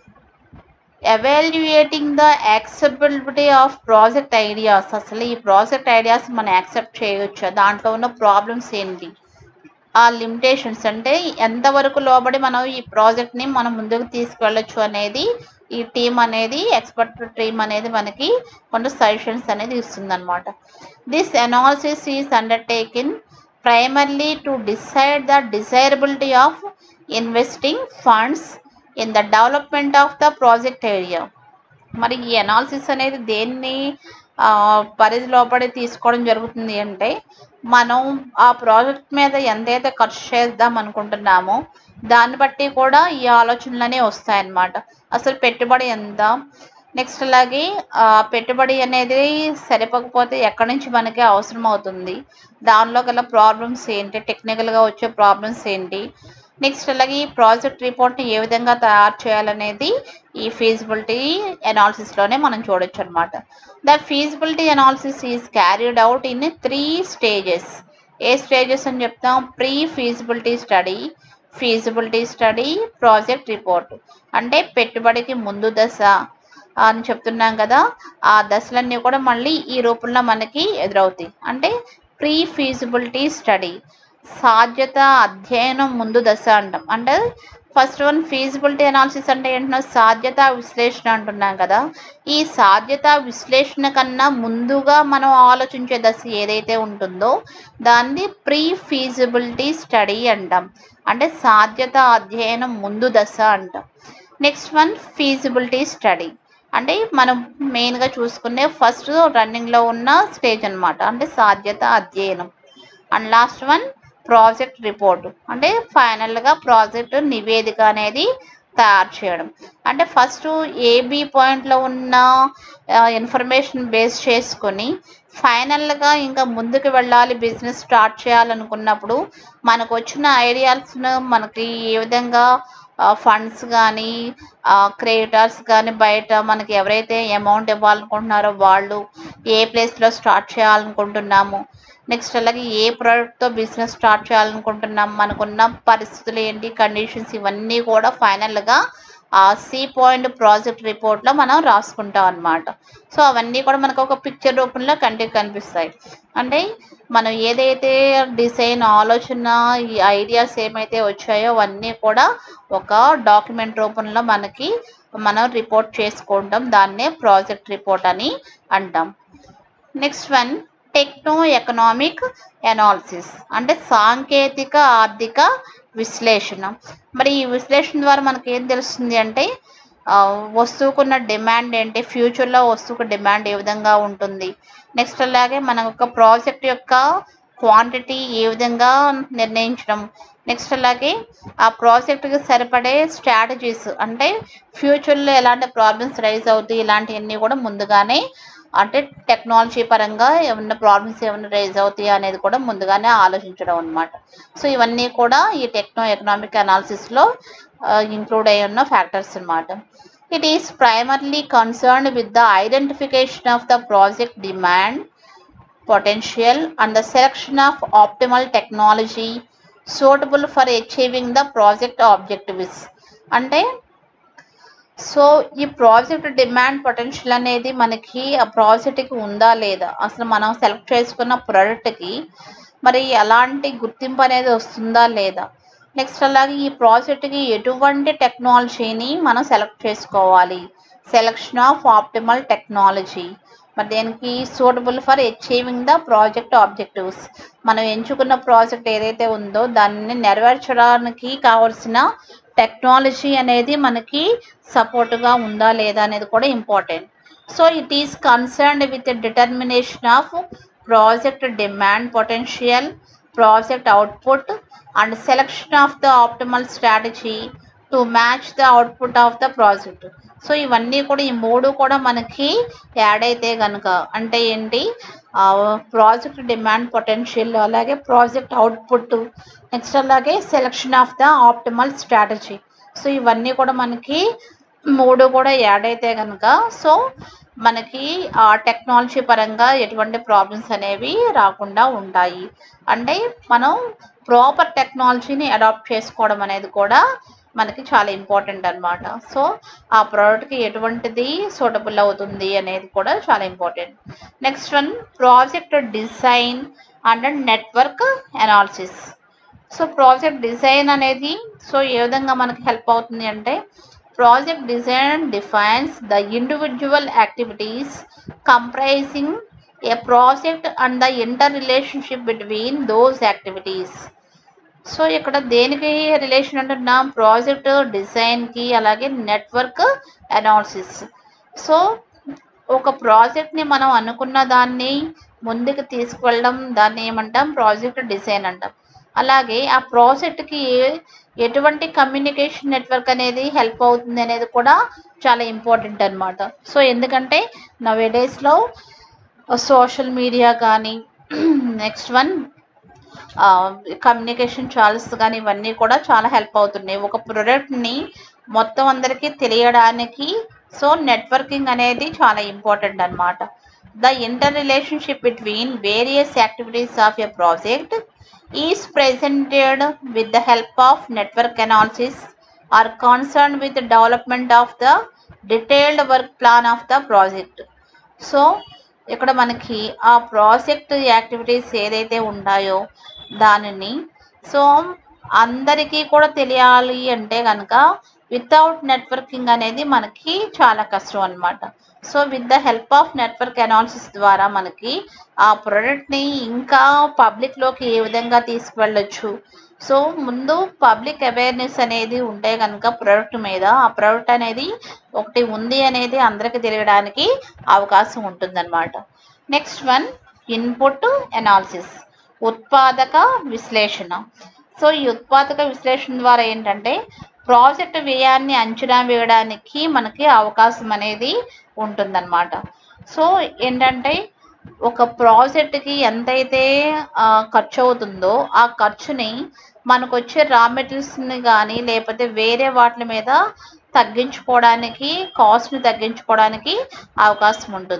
evaluating the acceptability of project ideas, అసలు ఈ ప్రాజెక్ట్ ఐడియాస్ మనం యాక్సెప్ట్ చేయవచ్చా, దాంట్లో ఉన్న ప్రాబ్లమ్స్ ఏంటి, ఆ లిమిటేషన్స్ అంటే ఎంతవరకు లోబడి మనం ఈ ప్రాజెక్ట్ని మనం ముందుకు తీసుకువెళ్ళొచ్చు అనేది ఈ టీం అనేది, ఎక్స్పర్ట్ టీం అనేది మనకి కొన్ని సజెషన్స్ అనేది ఇస్తుందన్నమాట. This analysis is undertaken primarily to decide the desirability of investing funds in the development of the project area. మరి ఈ అనాలిసిస్ అనేది దేన్ని పరిధి లోపడి తీసుకోవడం జరుగుతుంది అంటే, మనం ఆ ప్రాజెక్ట్ మీద ఎంతైతే ఖర్చు చేద్దాం అనుకుంటున్నామో దాన్ని బట్టి కూడా ఈ ఆలోచనలనే వస్తాయన్నమాట. అసలు పెట్టుబడి ఎంత, నెక్స్ట్ అలాగే పెట్టుబడి అనేది సరిపోకపోతే ఎక్కడి నుంచి మనకి అవసరం అవుతుంది, దానిలో గల ప్రాబ్లమ్స్ ఏంటి, టెక్నికల్గా వచ్చే ప్రాబ్లమ్స్ ఏంటి, నెక్స్ట్ అలాగే ఈ ప్రాజెక్ట్ రిపోర్ట్ని ఏ విధంగా తయారు చేయాలనేది ఈ ఫీజిబిలిటీ అనాలిసిస్లోనే మనం చూడొచ్చు అనమాట. The feasibility analysis is carried out in 3 stages. ఏ స్టేజెస్ అని చెప్తాం, pre feasibility study, project report, అంటే పెట్టుబడికి ముందు దశ అని చెప్తున్నాం కదా, ఆ దశలన్నీ కూడా మళ్ళీ ఈ రూపంలో మనకి ఎదురవుతాయి. అంటే ప్రీ ఫీజిబిలిటీ స్టడీ, సాధ్యత అధ్యయనం ముందు దశ అంటాం. అంటే ఫస్ట్ వన్ ఫీజిబిలిటీ అనాలిసిస్ అంటే ఏంటంటే సాధ్యత విశ్లేషణ అంటున్నాం కదా, ఈ సాధ్యత విశ్లేషణ కన్నా ముందుగా మనం ఆలోచించే దశ ఏదైతే ఉంటుందో దాన్ని ప్రీ ఫీజిబిలిటీ స్టడీ అంటాం. అంటే సాధ్యత అధ్యయనం ముందు దశ అంటాం. నెక్స్ట్ వన్ ఫీజిబిలిటీ స్టడీ, అంటే మనం మెయిన్గా చూసుకునే ఫస్ట్ రన్నింగ్లో ఉన్న స్టేజ్ అనమాట, అంటే సాధ్యత అధ్యయనం. And last one project report, అంటే ఫైనల్గా ప్రాజెక్ట్ నివేదిక అనేది తయారు చేయడం. అంటే ఫస్ట్ ఏబి పాయింట్లో ఉన్న ఇన్ఫర్మేషన్ బేస్ చేసుకొని ఫైనల్గా ఇంకా ముందుకు వెళ్ళాలి, బిజినెస్ స్టార్ట్ చేయాలనుకున్నప్పుడు మనకు వచ్చిన ఐడియాస్ను మనకి ఏ విధంగా ఫండ్స్ కానీ క్రియేటర్స్ కానీ బయట మనకి ఎవరైతే అమౌంట్ ఇవ్వాలనుకుంటున్నారో వాళ్ళు ఏ ప్లేస్లో స్టార్ట్ చేయాలనుకుంటున్నాము, నెక్స్ట్ అలాగే ఏ ప్రోడక్ట్తో బిజినెస్ స్టార్ట్ చేయాలనుకుంటున్నాం, మనకున్న పరిస్థితులు ఏంటి, కండిషన్స్, ఇవన్నీ కూడా ఫైనల్గా ఆ సి పాయింట్ ప్రాజెక్ట్ రిపోర్ట్లో మనం రాసుకుంటాం అన్నమాట. సో అవన్నీ కూడా మనకు ఒక పిక్చర్ రూపంలో కంటికి కనిపిస్తాయి. అంటే మనం ఏదైతే డిజైన్ ఆలోచన ఈ ఐడియాస్ ఏమైతే వచ్చాయో అవన్నీ కూడా ఒక డాక్యుమెంట్ రూపంలో మనం రిపోర్ట్ చేసుకుంటాం. దాన్నే ప్రాజెక్ట్ రిపోర్ట్ అని అంటాం. Next one techno economic analysis, అంటే సాంకేతిక ఆర్థిక విశ్లేషణ. మరి ఈ విశ్లేషణ ద్వారా మనకి ఏం తెలుస్తుంది అంటే వస్తువుకున్న డిమాండ్ ఏంటి, ఫ్యూచర్లో వస్తువుకు డిమాండ్ ఏ విధంగా ఉంటుంది, నెక్స్ట్ అలాగే మన ఒక ప్రాజెక్ట్ యొక్క క్వాంటిటీ ఏ విధంగా నిర్ణయించడం, నెక్స్ట్ అలాగే ఆ ప్రాజెక్ట్కి సరిపడే స్ట్రాటజీస్, అంటే ఫ్యూచర్లో ఎలాంటి ప్రాబ్లమ్స్ రైజ్ అవుతాయి, ఇలాంటివన్నీ కూడా ముందుగానే, అంటే టెక్నాలజీ పరంగా ఏమన్నా ప్రాబ్లమ్స్ ఏమైనా రైజ్ అవుతాయి అనేది కూడా ముందుగానే ఆలోచించడం అనమాట. సో ఇవన్నీ కూడా ఈ టెక్నో ఎకనామిక్ అనాలిసిస్లో ఇంక్లూడ్ అయి ఉన్న ఫ్యాక్టర్స్ అనమాట. It is primarily concerned with the identification of the project demand potential and the selection of optimal technology suitable for achieving the project objectives. అంటే సో ఈ ప్రాజెక్ట్ డిమాండ్ పొటెన్షియల్ అనేది మనకి ఆ ప్రాజెక్ట్కి ఉందా లేదా, అసలు మనం సెలెక్ట్ చేసుకున్న ప్రోడక్ట్కి మరి ఎలాంటి గుర్తింపు అనేది వస్తుందా లేదా, నెక్స్ట్ అలాగే ఈ ప్రాజెక్ట్కి ఎటువంటి టెక్నాలజీని మనం సెలెక్ట్ చేసుకోవాలి, సెలెక్షన్ ఆఫ్ ఆప్టిమల్ టెక్నాలజీ, మరి దేనికి suitable for achieving the project objectives, మనం ఎంచుకున్న ప్రాజెక్ట్ ఏదైతే ఉందో దాన్ని నెరవేర్చడానికి కావాల్సిన టెక్నాలజీ అనేది మనకి సపోర్ట్గా ఉందా లేదా అనేది కూడా important. So it is concerned with determination of project demand potential, project output and selection of the optimal strategy to match the output of the project. So ఇవన్నీ కూడా ఈ మూడు కూడా మనకి యాడ్ అయితే కనుక, అంటే ఏంటి, ప్రాజెక్ట్ డిమాండ్ పొటెన్షియల్, అలాగే ప్రాజెక్ట్ అవుట్పుట్, నెక్స్ట్ అలాగే selection of the optimal strategy. So ఇవన్నీ కూడా మనకి మూడు కూడా యాడ్ అయితే కనుక సో మనకి ఆ టెక్నాలజీ పరంగా ఎటువంటి ప్రాబ్లమ్స్ అనేవి రాకుండా ఉంటాయి. అంటే మనం ప్రాపర్ టెక్నాలజీని అడాప్ట్ చేసుకోవడం అనేది కూడా మనకి చాలా ఇంపార్టెంట్ అనమాట. సో ఆ ప్రోడక్ట్కి ఎటువంటిది సూటబుల్ అవుతుంది అనేది కూడా చాలా important. Next one project design and network analysis. So project design అనేది సో ఏ విధంగా మనకి హెల్ప్ అవుతుంది అంటే project design defines the individual activities comprising a project and the interrelationship between those activities. So ఇక్కడ దేనికి రిలేషన్ అంటున్నాం, ప్రాజెక్ట్ డిజైన్కి అలాగే నెట్వర్క్ అనాలిసిస్. సో ఒక ప్రాజెక్ట్ని మనం అనుకున్న దాన్ని ముందుకు తీసుకువెళ్ళడం దాన్ని ఏమంటాం, ప్రాజెక్ట్ డిజైన్ అంటాం. అలాగే ఆ ప్రాజెక్ట్కి ఎటువంటి కమ్యూనికేషన్ నెట్వర్క్ అనేది హెల్ప్ అవుతుంది అనేది కూడా చాలా ఇంపార్టెంట్ అనమాట. సో ఎందుకంటే నవేడేస్లో సోషల్ మీడియా కానీ నెక్స్ట్ వన్ కమ్యూనికేషన్ ఛానల్స్ కానీ ఇవన్నీ కూడా చాలా హెల్ప్ అవుతున్నాయి ఒక ప్రోడక్ట్ని మొత్తం అందరికీ తెలియడానికి. సో నెట్వర్కింగ్ అనేది చాలా ఇంపార్టెంట్ అనమాట. The interrelationship between various activities of a project is presented with the help of network analysis or concern with development of the detailed work plan of the project. So ఇక్కడ మనకి ఆ ప్రాజెక్ట్ యాక్టివిటీస్ ఏదైతే ఉంటాయో దానిని సో అందరికీ కూడా తెలియాలి అంటే కనుక వితౌట్ నెట్వర్కింగ్ అనేది మనకి చాలా కష్టం అనమాట. So with the help of network analysis ద్వారా మనకి ఆ ప్రోడక్ట్ని ఇంకా పబ్లిక్లోకి ఏ విధంగా తీసుకువెళ్ళొచ్చు. సో ముందు పబ్లిక్ అవేర్నెస్ అనేది ఉంటే కనుక ప్రోడక్ట్ మీద ఆ ప్రోడక్ట్ అనేది ఒకటి ఉంది అనేది అందరికీ తెలియడానికి అవకాశం ఉంటుందన్నమాట. నెక్స్ట్ వన్ ఇన్పుట్ అనాలిసిస్, ఉత్పాదక విశ్లేషణ. సో ఈ ఉత్పాదక విశ్లేషణ ద్వారా ఏంటంటే ప్రాజెక్ట్ వ్యయాన్ని అంచనా వేయడానికి మనకి అవకాశం అనేది ఉంటుందన్నమాట. సో ఏంటంటే ఒక ప్రాజెక్ట్కి ఎంతైతే ఖర్చు అవుతుందో ఆ ఖర్చుని మనకు వచ్చే రా మెటీరియల్స్ని కానీ లేకపోతే వేరే వాటి మీద తగ్గించుకోవడానికి, కాస్ట్ని తగ్గించుకోవడానికి అవకాశం ఉంటుంది.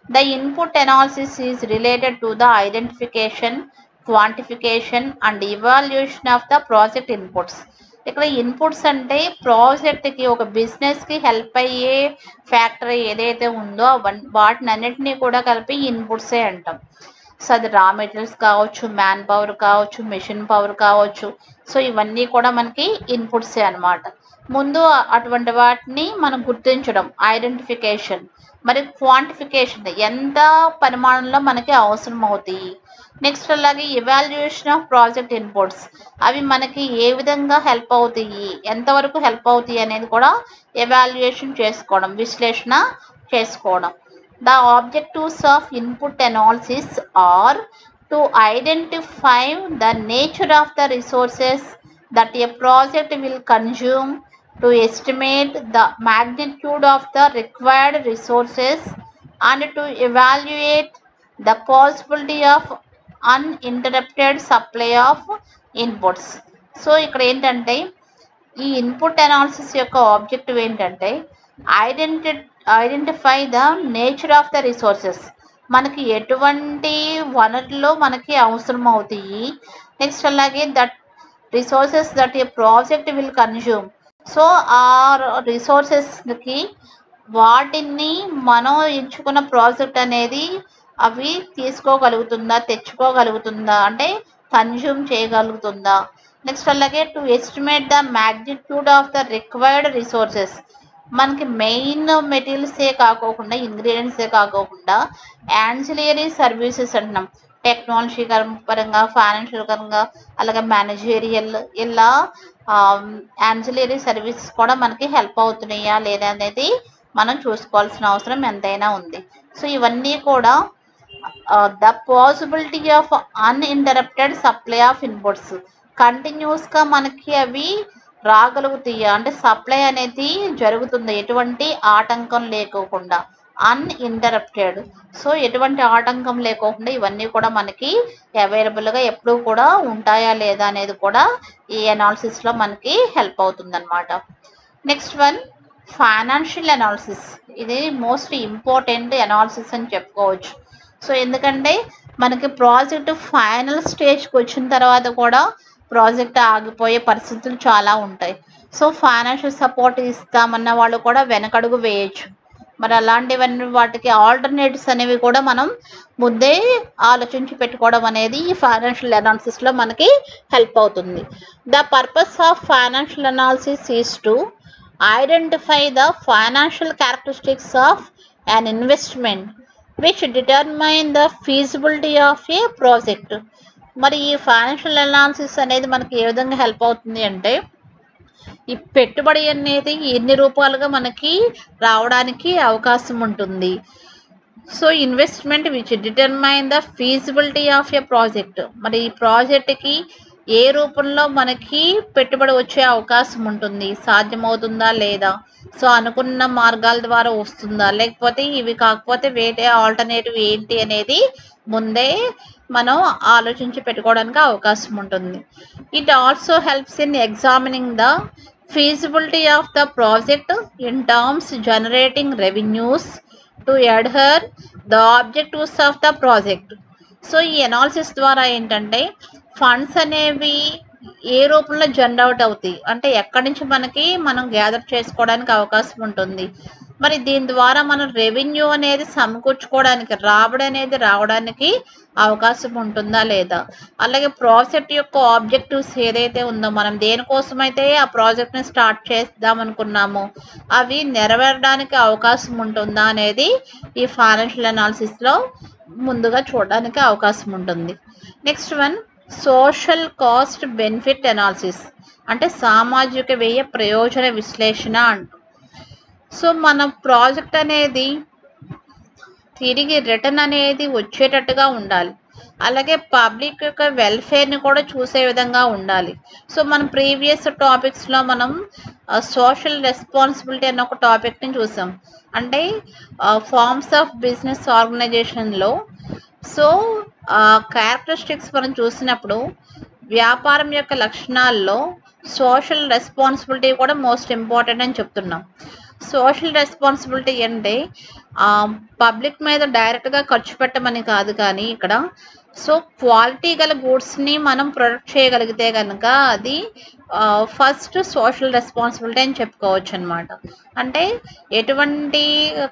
The input analysis is related to the identification, quantification and evaluation of the project inputs. ఇక్కడ ఇన్పుట్స్ అంటే ప్రాజెక్ట్కి ఒక బిజినెస్కి హెల్ప్ అయ్యే ఫ్యాక్టరీ ఏదైతే ఉందో వాటిని అన్నిటినీ కూడా కలిపి ఇన్పుట్సే అంటాం. సో అది రా మెటీరియల్స్ కావచ్చు, మ్యాన్ పవర్ కావచ్చు, మెషిన్ పవర్ కావచ్చు. సో ఇవన్నీ కూడా మనకి ఇన్పుట్సే అన్నమాట. ముందు అటువంటి వాటిని మనం గుర్తించడం, ఐడెంటిఫికేషన్, మరి క్వాంటిఫికేషన్ ఎంత పరిమాణంలో మనకి అవసరం అవుతాయి. నెక్స్ట్ అలాగే ఎవాల్యుయేషన్ ఆఫ్ ప్రాజెక్ట్ ఇన్పుట్స్, అవి మనకి ఏ విధంగా హెల్ప్ అవుతాయి, ఎంతవరకు హెల్ప్ అవుతాయి అనేది కూడా ఎవాల్యుయేషన్ చేసుకోవడం, విశ్లేషణ చేసుకోవడం. The objectives of input analysis are to identify the nature of the resources that a project will consume, to estimate the magnitude of the required resources, and to evaluate the possibility of uninterrupted supply of inputs. So ఇక్కడ ఏంటంటే ఈ ఇన్పుట్ అనాలిసిస్ యొక్క ఆబ్జెక్టివ్ ఏంటంటే identify the nature of the resources, మనకి ఎటువంటి వనరులు మనకి అవసరం అవుతాయి. నెక్స్ట్ అలాగే that resources that a project will consume, so ఆ రిసోర్సెస్కి వాటిని మనం ఎంచుకున్న ప్రాజెక్ట్ అనేది అవి తీసుకోగలుగుతుందా, తెచ్చుకోగలుగుతుందా, అంటే కన్జ్యూమ్ చేయగలుగుతుందా. నెక్స్ట్ అలాగే to estimate the magnitude of the required resources, మనకి మెయిన్ మెటీరియల్సే కాకోకుండా, ఇంగ్రీడియంట్సే కాకోకుండా యాన్సిలరీ సర్వీసెస్ అంటున్నాం, టెక్నాలజీ పరంగా, ఫైనాన్షియల్ పరంగా, అలాగే మేనేజేరియల్, ఇలా యాన్సిలరీ సర్వీసెస్ కూడా మనకి హెల్ప్ అవుతున్నాయా లేదా అనేది మనం చూసుకోవాల్సిన అవసరం ఎంతైనా ఉంది. సో ఇవన్నీ కూడా the possibility of uninterrupted supply of inputs, కంటిన్యూస్గా మనకి అవి రాగలుగుతాయి, అంటే సప్లై అనేది జరుగుతుంది ఎటువంటి ఆటంకం లేకోకుండా, అన్ఇంటరప్టెడ్. సో ఎటువంటి ఆటంకం లేకోకుండా ఇవన్నీ కూడా మనకి అవైలబుల్గా ఎప్పుడు కూడా ఉంటాయా లేదా అనేది కూడా ఈ అనాలిసిస్లో మనకి హెల్ప్ అవుతుంది అనమాట. Next one financial analysis. ఇది మోస్ట్ ఇంపార్టెంట్ అనాలిసిస్ అని చెప్పుకోవచ్చు. సో ఎందుకంటే మనకి ప్రాజెక్ట్ ఫైనల్ స్టేజ్కి వచ్చిన తర్వాత కూడా ప్రాజెక్ట్ ఆగిపోయే పరిస్థితులు చాలా ఉంటాయి. సో ఫైనాన్షియల్ సపోర్ట్ ఇస్తామన్న వాళ్ళు కూడా వెనకడుగు వేయచ్చు. మరి అలాంటివన్నీ వాటికి ఆల్టర్నేటివ్స్ అనేవి కూడా మనం ముందే ఆలోచించి పెట్టుకోవడం అనేది ఈ ఫైనాన్షియల్ అనాలిసిస్లో మనకి హెల్ప్ అవుతుంది. The purpose of financial analysis is to identify the financial characteristics of an investment which determine the feasibility of a project. మరి ఈ ఫైనాన్షియల్ అనాలిసిస్ అనేది మనకి ఏ విధంగా హెల్ప్ అవుతుంది అంటే, ఈ పెట్టుబడి అనేది ఎన్ని రూపాయలుగా మనకి రావడానికి అవకాశం ఉంటుంది. So investment which determine the feasibility of a project, మరి ఈ ప్రాజెక్ట్కి ఏ రూపంలో మనకి పెట్టుబడి వచ్చే అవకాశం ఉంటుంది, సాధ్యమవుతుందా లేదా, సో అనుకున్న మార్గాల ద్వారా వస్తుందా, లేకపోతే ఇవి కాకపోతే వేరే ఆల్టర్నేటివ్ ఏంటి అనేది ముందే మనం ఆలోచించి పెట్టుకోవడానికి అవకాశం ఉంటుంది. It also helps in examining the feasibility of the project in terms generating revenues to adhere the objectives of the project. So ఈ అనాలిసిస్ ద్వారా ఏంటంటే ఫండ్స్ అనేవి ఏ రూపంలో జనరేట్ అవుతాయి, అంటే ఎక్కడి నుంచి మనం గ్యాదర్ చేసుకోవడానికి అవకాశం ఉంటుంది, మరి దీని ద్వారా మనం రెవెన్యూ అనేది సమకూర్చుకోవడానికి, రాబడి అనేది రావడానికి అవకాశం ఉంటుందా లేదా, అలాగే ప్రాజెక్ట్ యొక్క ఆబ్జెక్టివ్స్ ఏదైతే ఉందో, మనం దేనికోసమైతే ఆ ప్రాజెక్ట్ని స్టార్ట్ చేద్దాం అనుకున్నామో అవి నెరవేరడానికి అవకాశం ఉంటుందా అనేది ఈ ఫైనాన్షియల్ అనాలిసిస్లో ముందుగా చూడడానికి అవకాశం ఉంటుంది. Next one social cost benefit analysis, అంటే సామాజిక వ్యయ ప్రయోజన విశ్లేషణ అంట. సో మన ప్రాజెక్ట్ అనేది తిరిగి రిటర్న్ అనేది వచ్చేటట్టుగా ఉండాలి, అలాగే పబ్లిక్ యొక్క వెల్ఫేర్ని కూడా చూసే విధంగా ఉండాలి. సో మనం ప్రీవియస్ టాపిక్స్లో మనం సోషల్ రెస్పాన్సిబిలిటీ అన్న ఒక టాపిక్ని చూసాం, అంటే ఫార్మ్స్ ఆఫ్ బిజినెస్ ఆర్గనైజేషన్లో. సో క్యారెక్టరిస్టిక్స్ మనం చూసినప్పుడు వ్యాపారం యొక్క లక్షణాల్లో సోషల్ రెస్పాన్సిబిలిటీ కూడా మోస్ట్ ఇంపార్టెంట్ అని చెప్తున్నాం. సోషల్ రెస్పాన్సిబిలిటీ అంటే పబ్లిక్ మీద డైరెక్ట్గా ఖర్చు పెట్టమని కాదు, కానీ ఇక్కడ సో క్వాలిటీ గల గూడ్స్ని మనం ప్రొడక్ట్ చేయగలిగితే కనుక అది ఫస్ట్ సోషల్ రెస్పాన్సిబిలిటీ అని చెప్పుకోవచ్చు అనమాట. అంటే ఎటువంటి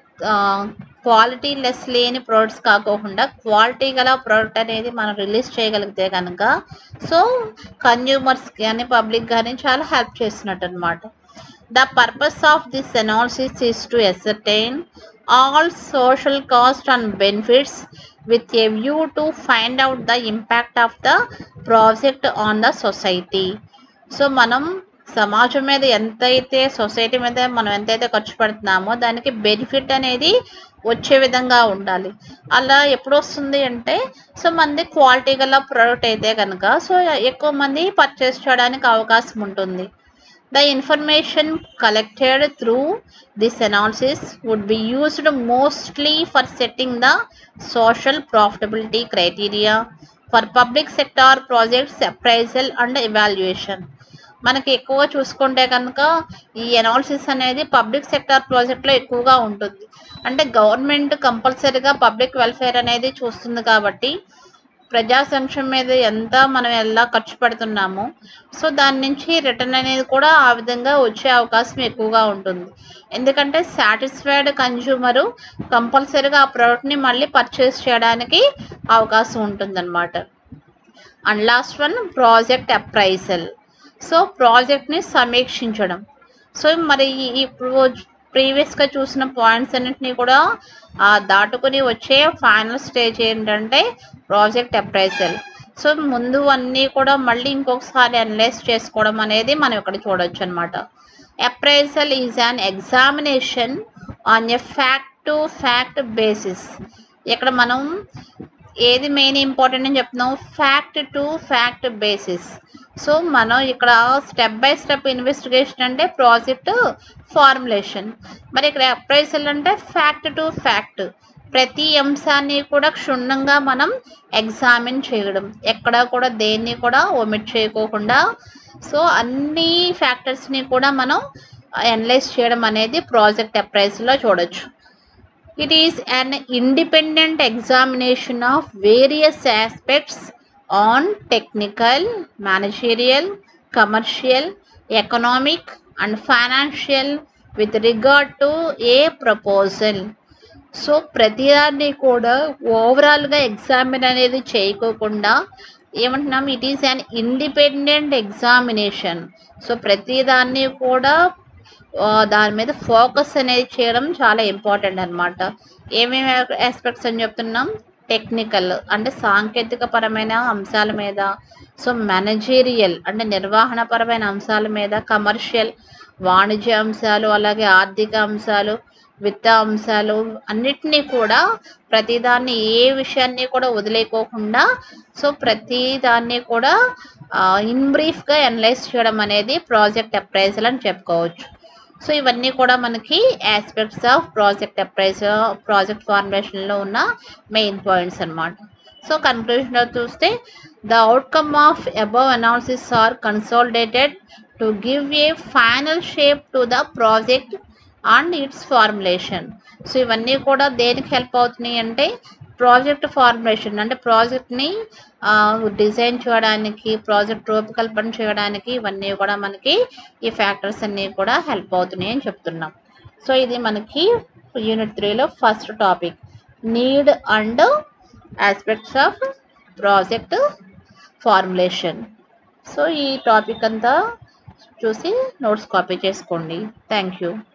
క్వాలిటీ లెస్ లేని ప్రోడక్ట్స్ కాకోకుండా క్వాలిటీ గల ప్రోడక్ట్ అనేది మనం రిలీజ్ చేయగలిగితే కనుక సో కన్జ్యూమర్స్ కానీ పబ్లిక్ కానీ చాలా హెల్ప్ చేసినట్టు అనమాట. The purpose of this analysis is to ascertain all social costs and benefits with a view to find out the impact of the project on the society. So మనం సమాజం మీద ఎంతైతే సొసైటీ మీద మనం ఎంతైతే ఖర్చు పెడుతున్నామో దానికి బెనిఫిట్ అనేది వచ్చే విధంగా ఉండాలి. అలా ఎప్పుడు వస్తుంది అంటే సో మంది క్వాలిటీ గల ప్రోడక్ట్ అయితే కనుక సో ఎక్కువ మంది పర్చేస్ చేయడానికి అవకాశం ఉంటుంది. The information collected through this analysis would be used mostly for setting the social profitability criteria for public sector projects appraisal and evaluation. మనకి ఎక్కువగా చూసుకుంటే కనుక ఈ అనాలిసిస్ అనేది పబ్లిక్ సెక్టార్ ప్రాజెక్ట్లో ఎక్కువగా ఉంటుంది. అంటే గవర్నమెంట్ కంపల్సరీగా పబ్లిక్ వెల్ఫేర్ అనేది చూస్తుంది కాబట్టి ప్రజా సంక్షేమం మీద ఎంత మనం ఎలా ఖర్చు పెడుతున్నామో సో దాని నుంచి రిటర్న్ అనేది కూడా ఆ విధంగా వచ్చే అవకాశం ఎక్కువగా ఉంటుంది. ఎందుకంటే సాటిస్ఫైడ్ కన్జ్యూమరు కంపల్సరీగా ఆ ప్రోడక్ట్ని మళ్ళీ పర్చేస్ చేయడానికి అవకాశం ఉంటుందన్నమాట. And last one project appraisal. So ప్రాజెక్ట్ని సమీక్షించడం. సో మరి ఇప్పుడు ప్రీవియస్గా చూసిన పాయింట్స్ అన్నింటినీ కూడా దాటుకుని వచ్చే ఫైనల్ స్టేజ్ ఏంటంటే ప్రాజెక్ట్ అప్రైజల్. సో ముందు అన్నీ కూడా మళ్ళీ ఇంకొకసారి అనలైజ్ చేసుకోవడం అనేది మనం ఇక్కడ చూడొచ్చు అనమాట. Appraisal is an examination on a fact to fact basis. ఇక్కడ మనం ఏది మెయిన్ ఇంపార్టెంట్ అని చెప్తున్నాం, fact to fact basis. So మనం ఇక్కడ స్టెప్ బై స్టెప్ ఇన్వెస్టిగేషన్ అంటే ప్రాజెక్ట్ ఫార్ములేషన్, మరి ఇక్కడ అప్రైజల్ అంటే ఫ్యాక్ట్ టు ఫ్యాక్ట్. ప్రతి అంశాన్ని కూడా క్షుణ్ణంగా మనం ఎగ్జామిన్ చేయడం, ఎక్కడ కూడా దేన్ని కూడా ఒమిట్ చేయకోకుండా సో అన్ని ఫ్యాక్టర్స్ని కూడా మనం అనలైజ్ చేయడం అనేది ప్రాజెక్ట్ అప్రైజల్లో చూడొచ్చు. It is an independent examination of various aspects on technical, managerial, commercial, economic and financial with regard to a proposal. So ప్రతిదాన్ని కూడా ఓవరాల్గా ఎగ్జామిన్ అనేది చేయకోకుండా ఏమంటున్నాం, it is an independent examination. So ప్రతిదాన్ని కూడా దాని మీద ఫోకస్ అనేది చేయడం చాలా ఇంపార్టెంట్ అనమాట. ఏమేమి ఆస్పెక్ట్స్ అని చెప్తున్నాం, టెక్నికల్ అంటే సాంకేతిక పరమైన అంశాల మీద, సో మేనేజీరియల్ అంటే నిర్వహణపరమైన అంశాల మీద, కమర్షియల్ వాణిజ్య అంశాలు, అలాగే ఆర్థిక అంశాలు, విత్త అంశాలు అన్నిటినీ కూడా ప్రతిదాన్ని ఏ విషయాన్ని కూడా వదిలేకోకుండా సో ప్రతిదాన్ని కూడా ఇన్ బ్రీఫ్గా అనలైజ్ చేయడం అనేది ప్రాజెక్ట్ అప్రైజల్ అని చెప్పుకోవచ్చు. సో ఇవన్నీ కూడా మనకి aspects of project appraisal, project ఫార్ములేషన్లో ఉన్న మెయిన్ పాయింట్స్ అనమాట. సో కన్క్లూజన్లో చూస్తే the outcome of above analysis are consolidated to give a final shape to the project and its formulation. So ఇవన్నీ కూడా దేనికి హెల్ప్ అవుతున్నాయి అంటే ప్రాజెక్ట్ ఫార్ములేషన్ అంటే ప్రాజెక్ట్ని డిజైన్ చేయడానికి, ప్రాజెక్ట్ రూపకల్పన చేయడానికి ఇవన్నీ కూడా మనకి ఈ ఫ్యాక్టర్స్ అన్నీ కూడా హెల్ప్ అవుతున్నాయి అని చెప్తున్నాం. సో ఇది మనకి యూనిట్ 3లో first topic, need and aspects of project formulation. So ఈ టాపిక్ అంతా చూసి నోట్స్ కాపీ చేసుకోండి. Thank you.